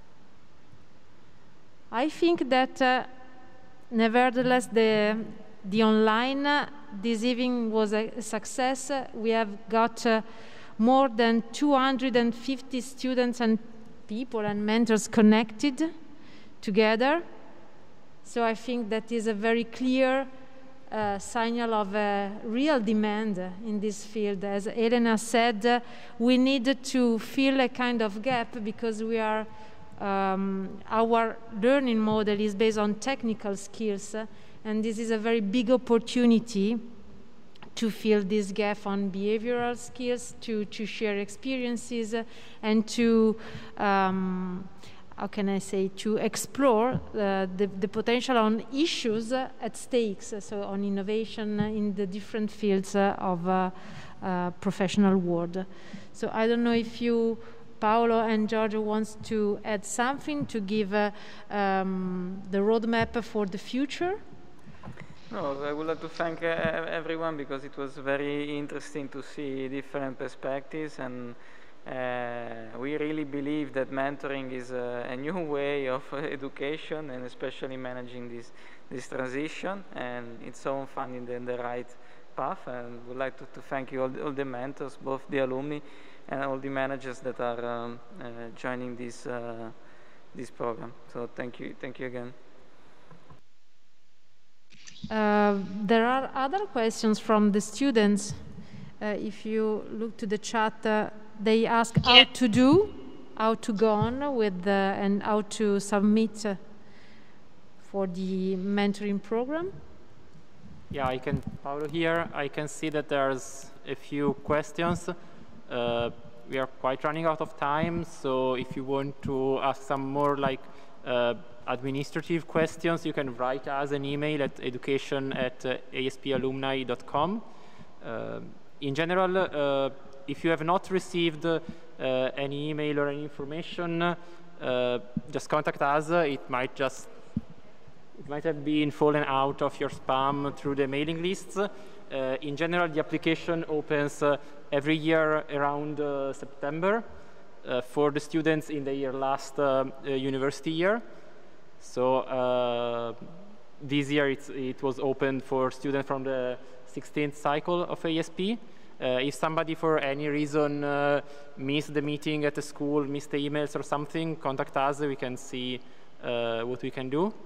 A: I think that nevertheless the online this evening was a success. We have got more than 250 students and people and mentors connected together. So I think that is a very clear signal of a real demand in this field. As Elena said, we need to fill a kind of gap because we are, our learning model is based on technical skills, and this is a very big opportunity to fill this gap on behavioral skills, to share experiences, and to how can I say, to explore the potential on issues at stakes, so on innovation in the different fields of professional world. So I don't know if you, Paolo and Giorgio, wants to add something to give the roadmap for the future?
D: No, I would like to thank everyone because it was very interesting to see different perspectives, and we really believe that mentoring is a new way of education, and especially managing this transition, and it's all finding the right path. And would like to thank you all the mentors, both the alumni and all the managers that are joining this program. So thank you again.
A: There are other questions from the students. If you look to the chat, they ask how to do, how to go on with and how to submit for the mentoring program.
E: Yeah, Paolo here, I can see that there's a few questions. We are quite running out of time, so if you want to ask some more like administrative questions, you can write us an email at education@aspalumni.com. In general, if you have not received any email or any information, just contact us. It might have been fallen out of your spam through the mailing lists. In general, the application opens every year around September for the students in the last university year. So this year it was open for students from the 16th cycle of ASP. If somebody for any reason missed the meeting at the school, missed the emails or something, contact us. We can see what we can do.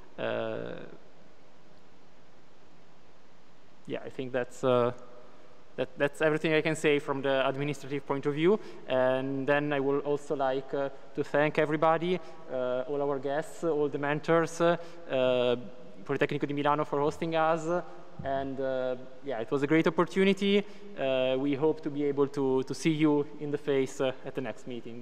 E: Yeah, I think that's everything I can say from the administrative point of view. And then I would also like to thank everybody, all our guests, all the mentors, Politecnico di Milano for hosting us. And yeah, it was a great opportunity. We hope to be able to see you in the face at the next meeting.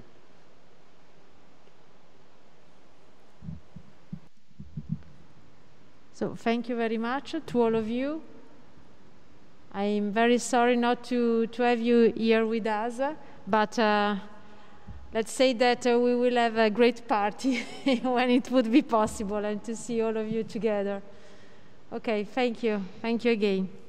A: So thank you very much to all of you. I'm very sorry not to have you here with us, but let's say that we will have a great party when it would be possible, and to see all of you together. Okay, thank you. Thank you again.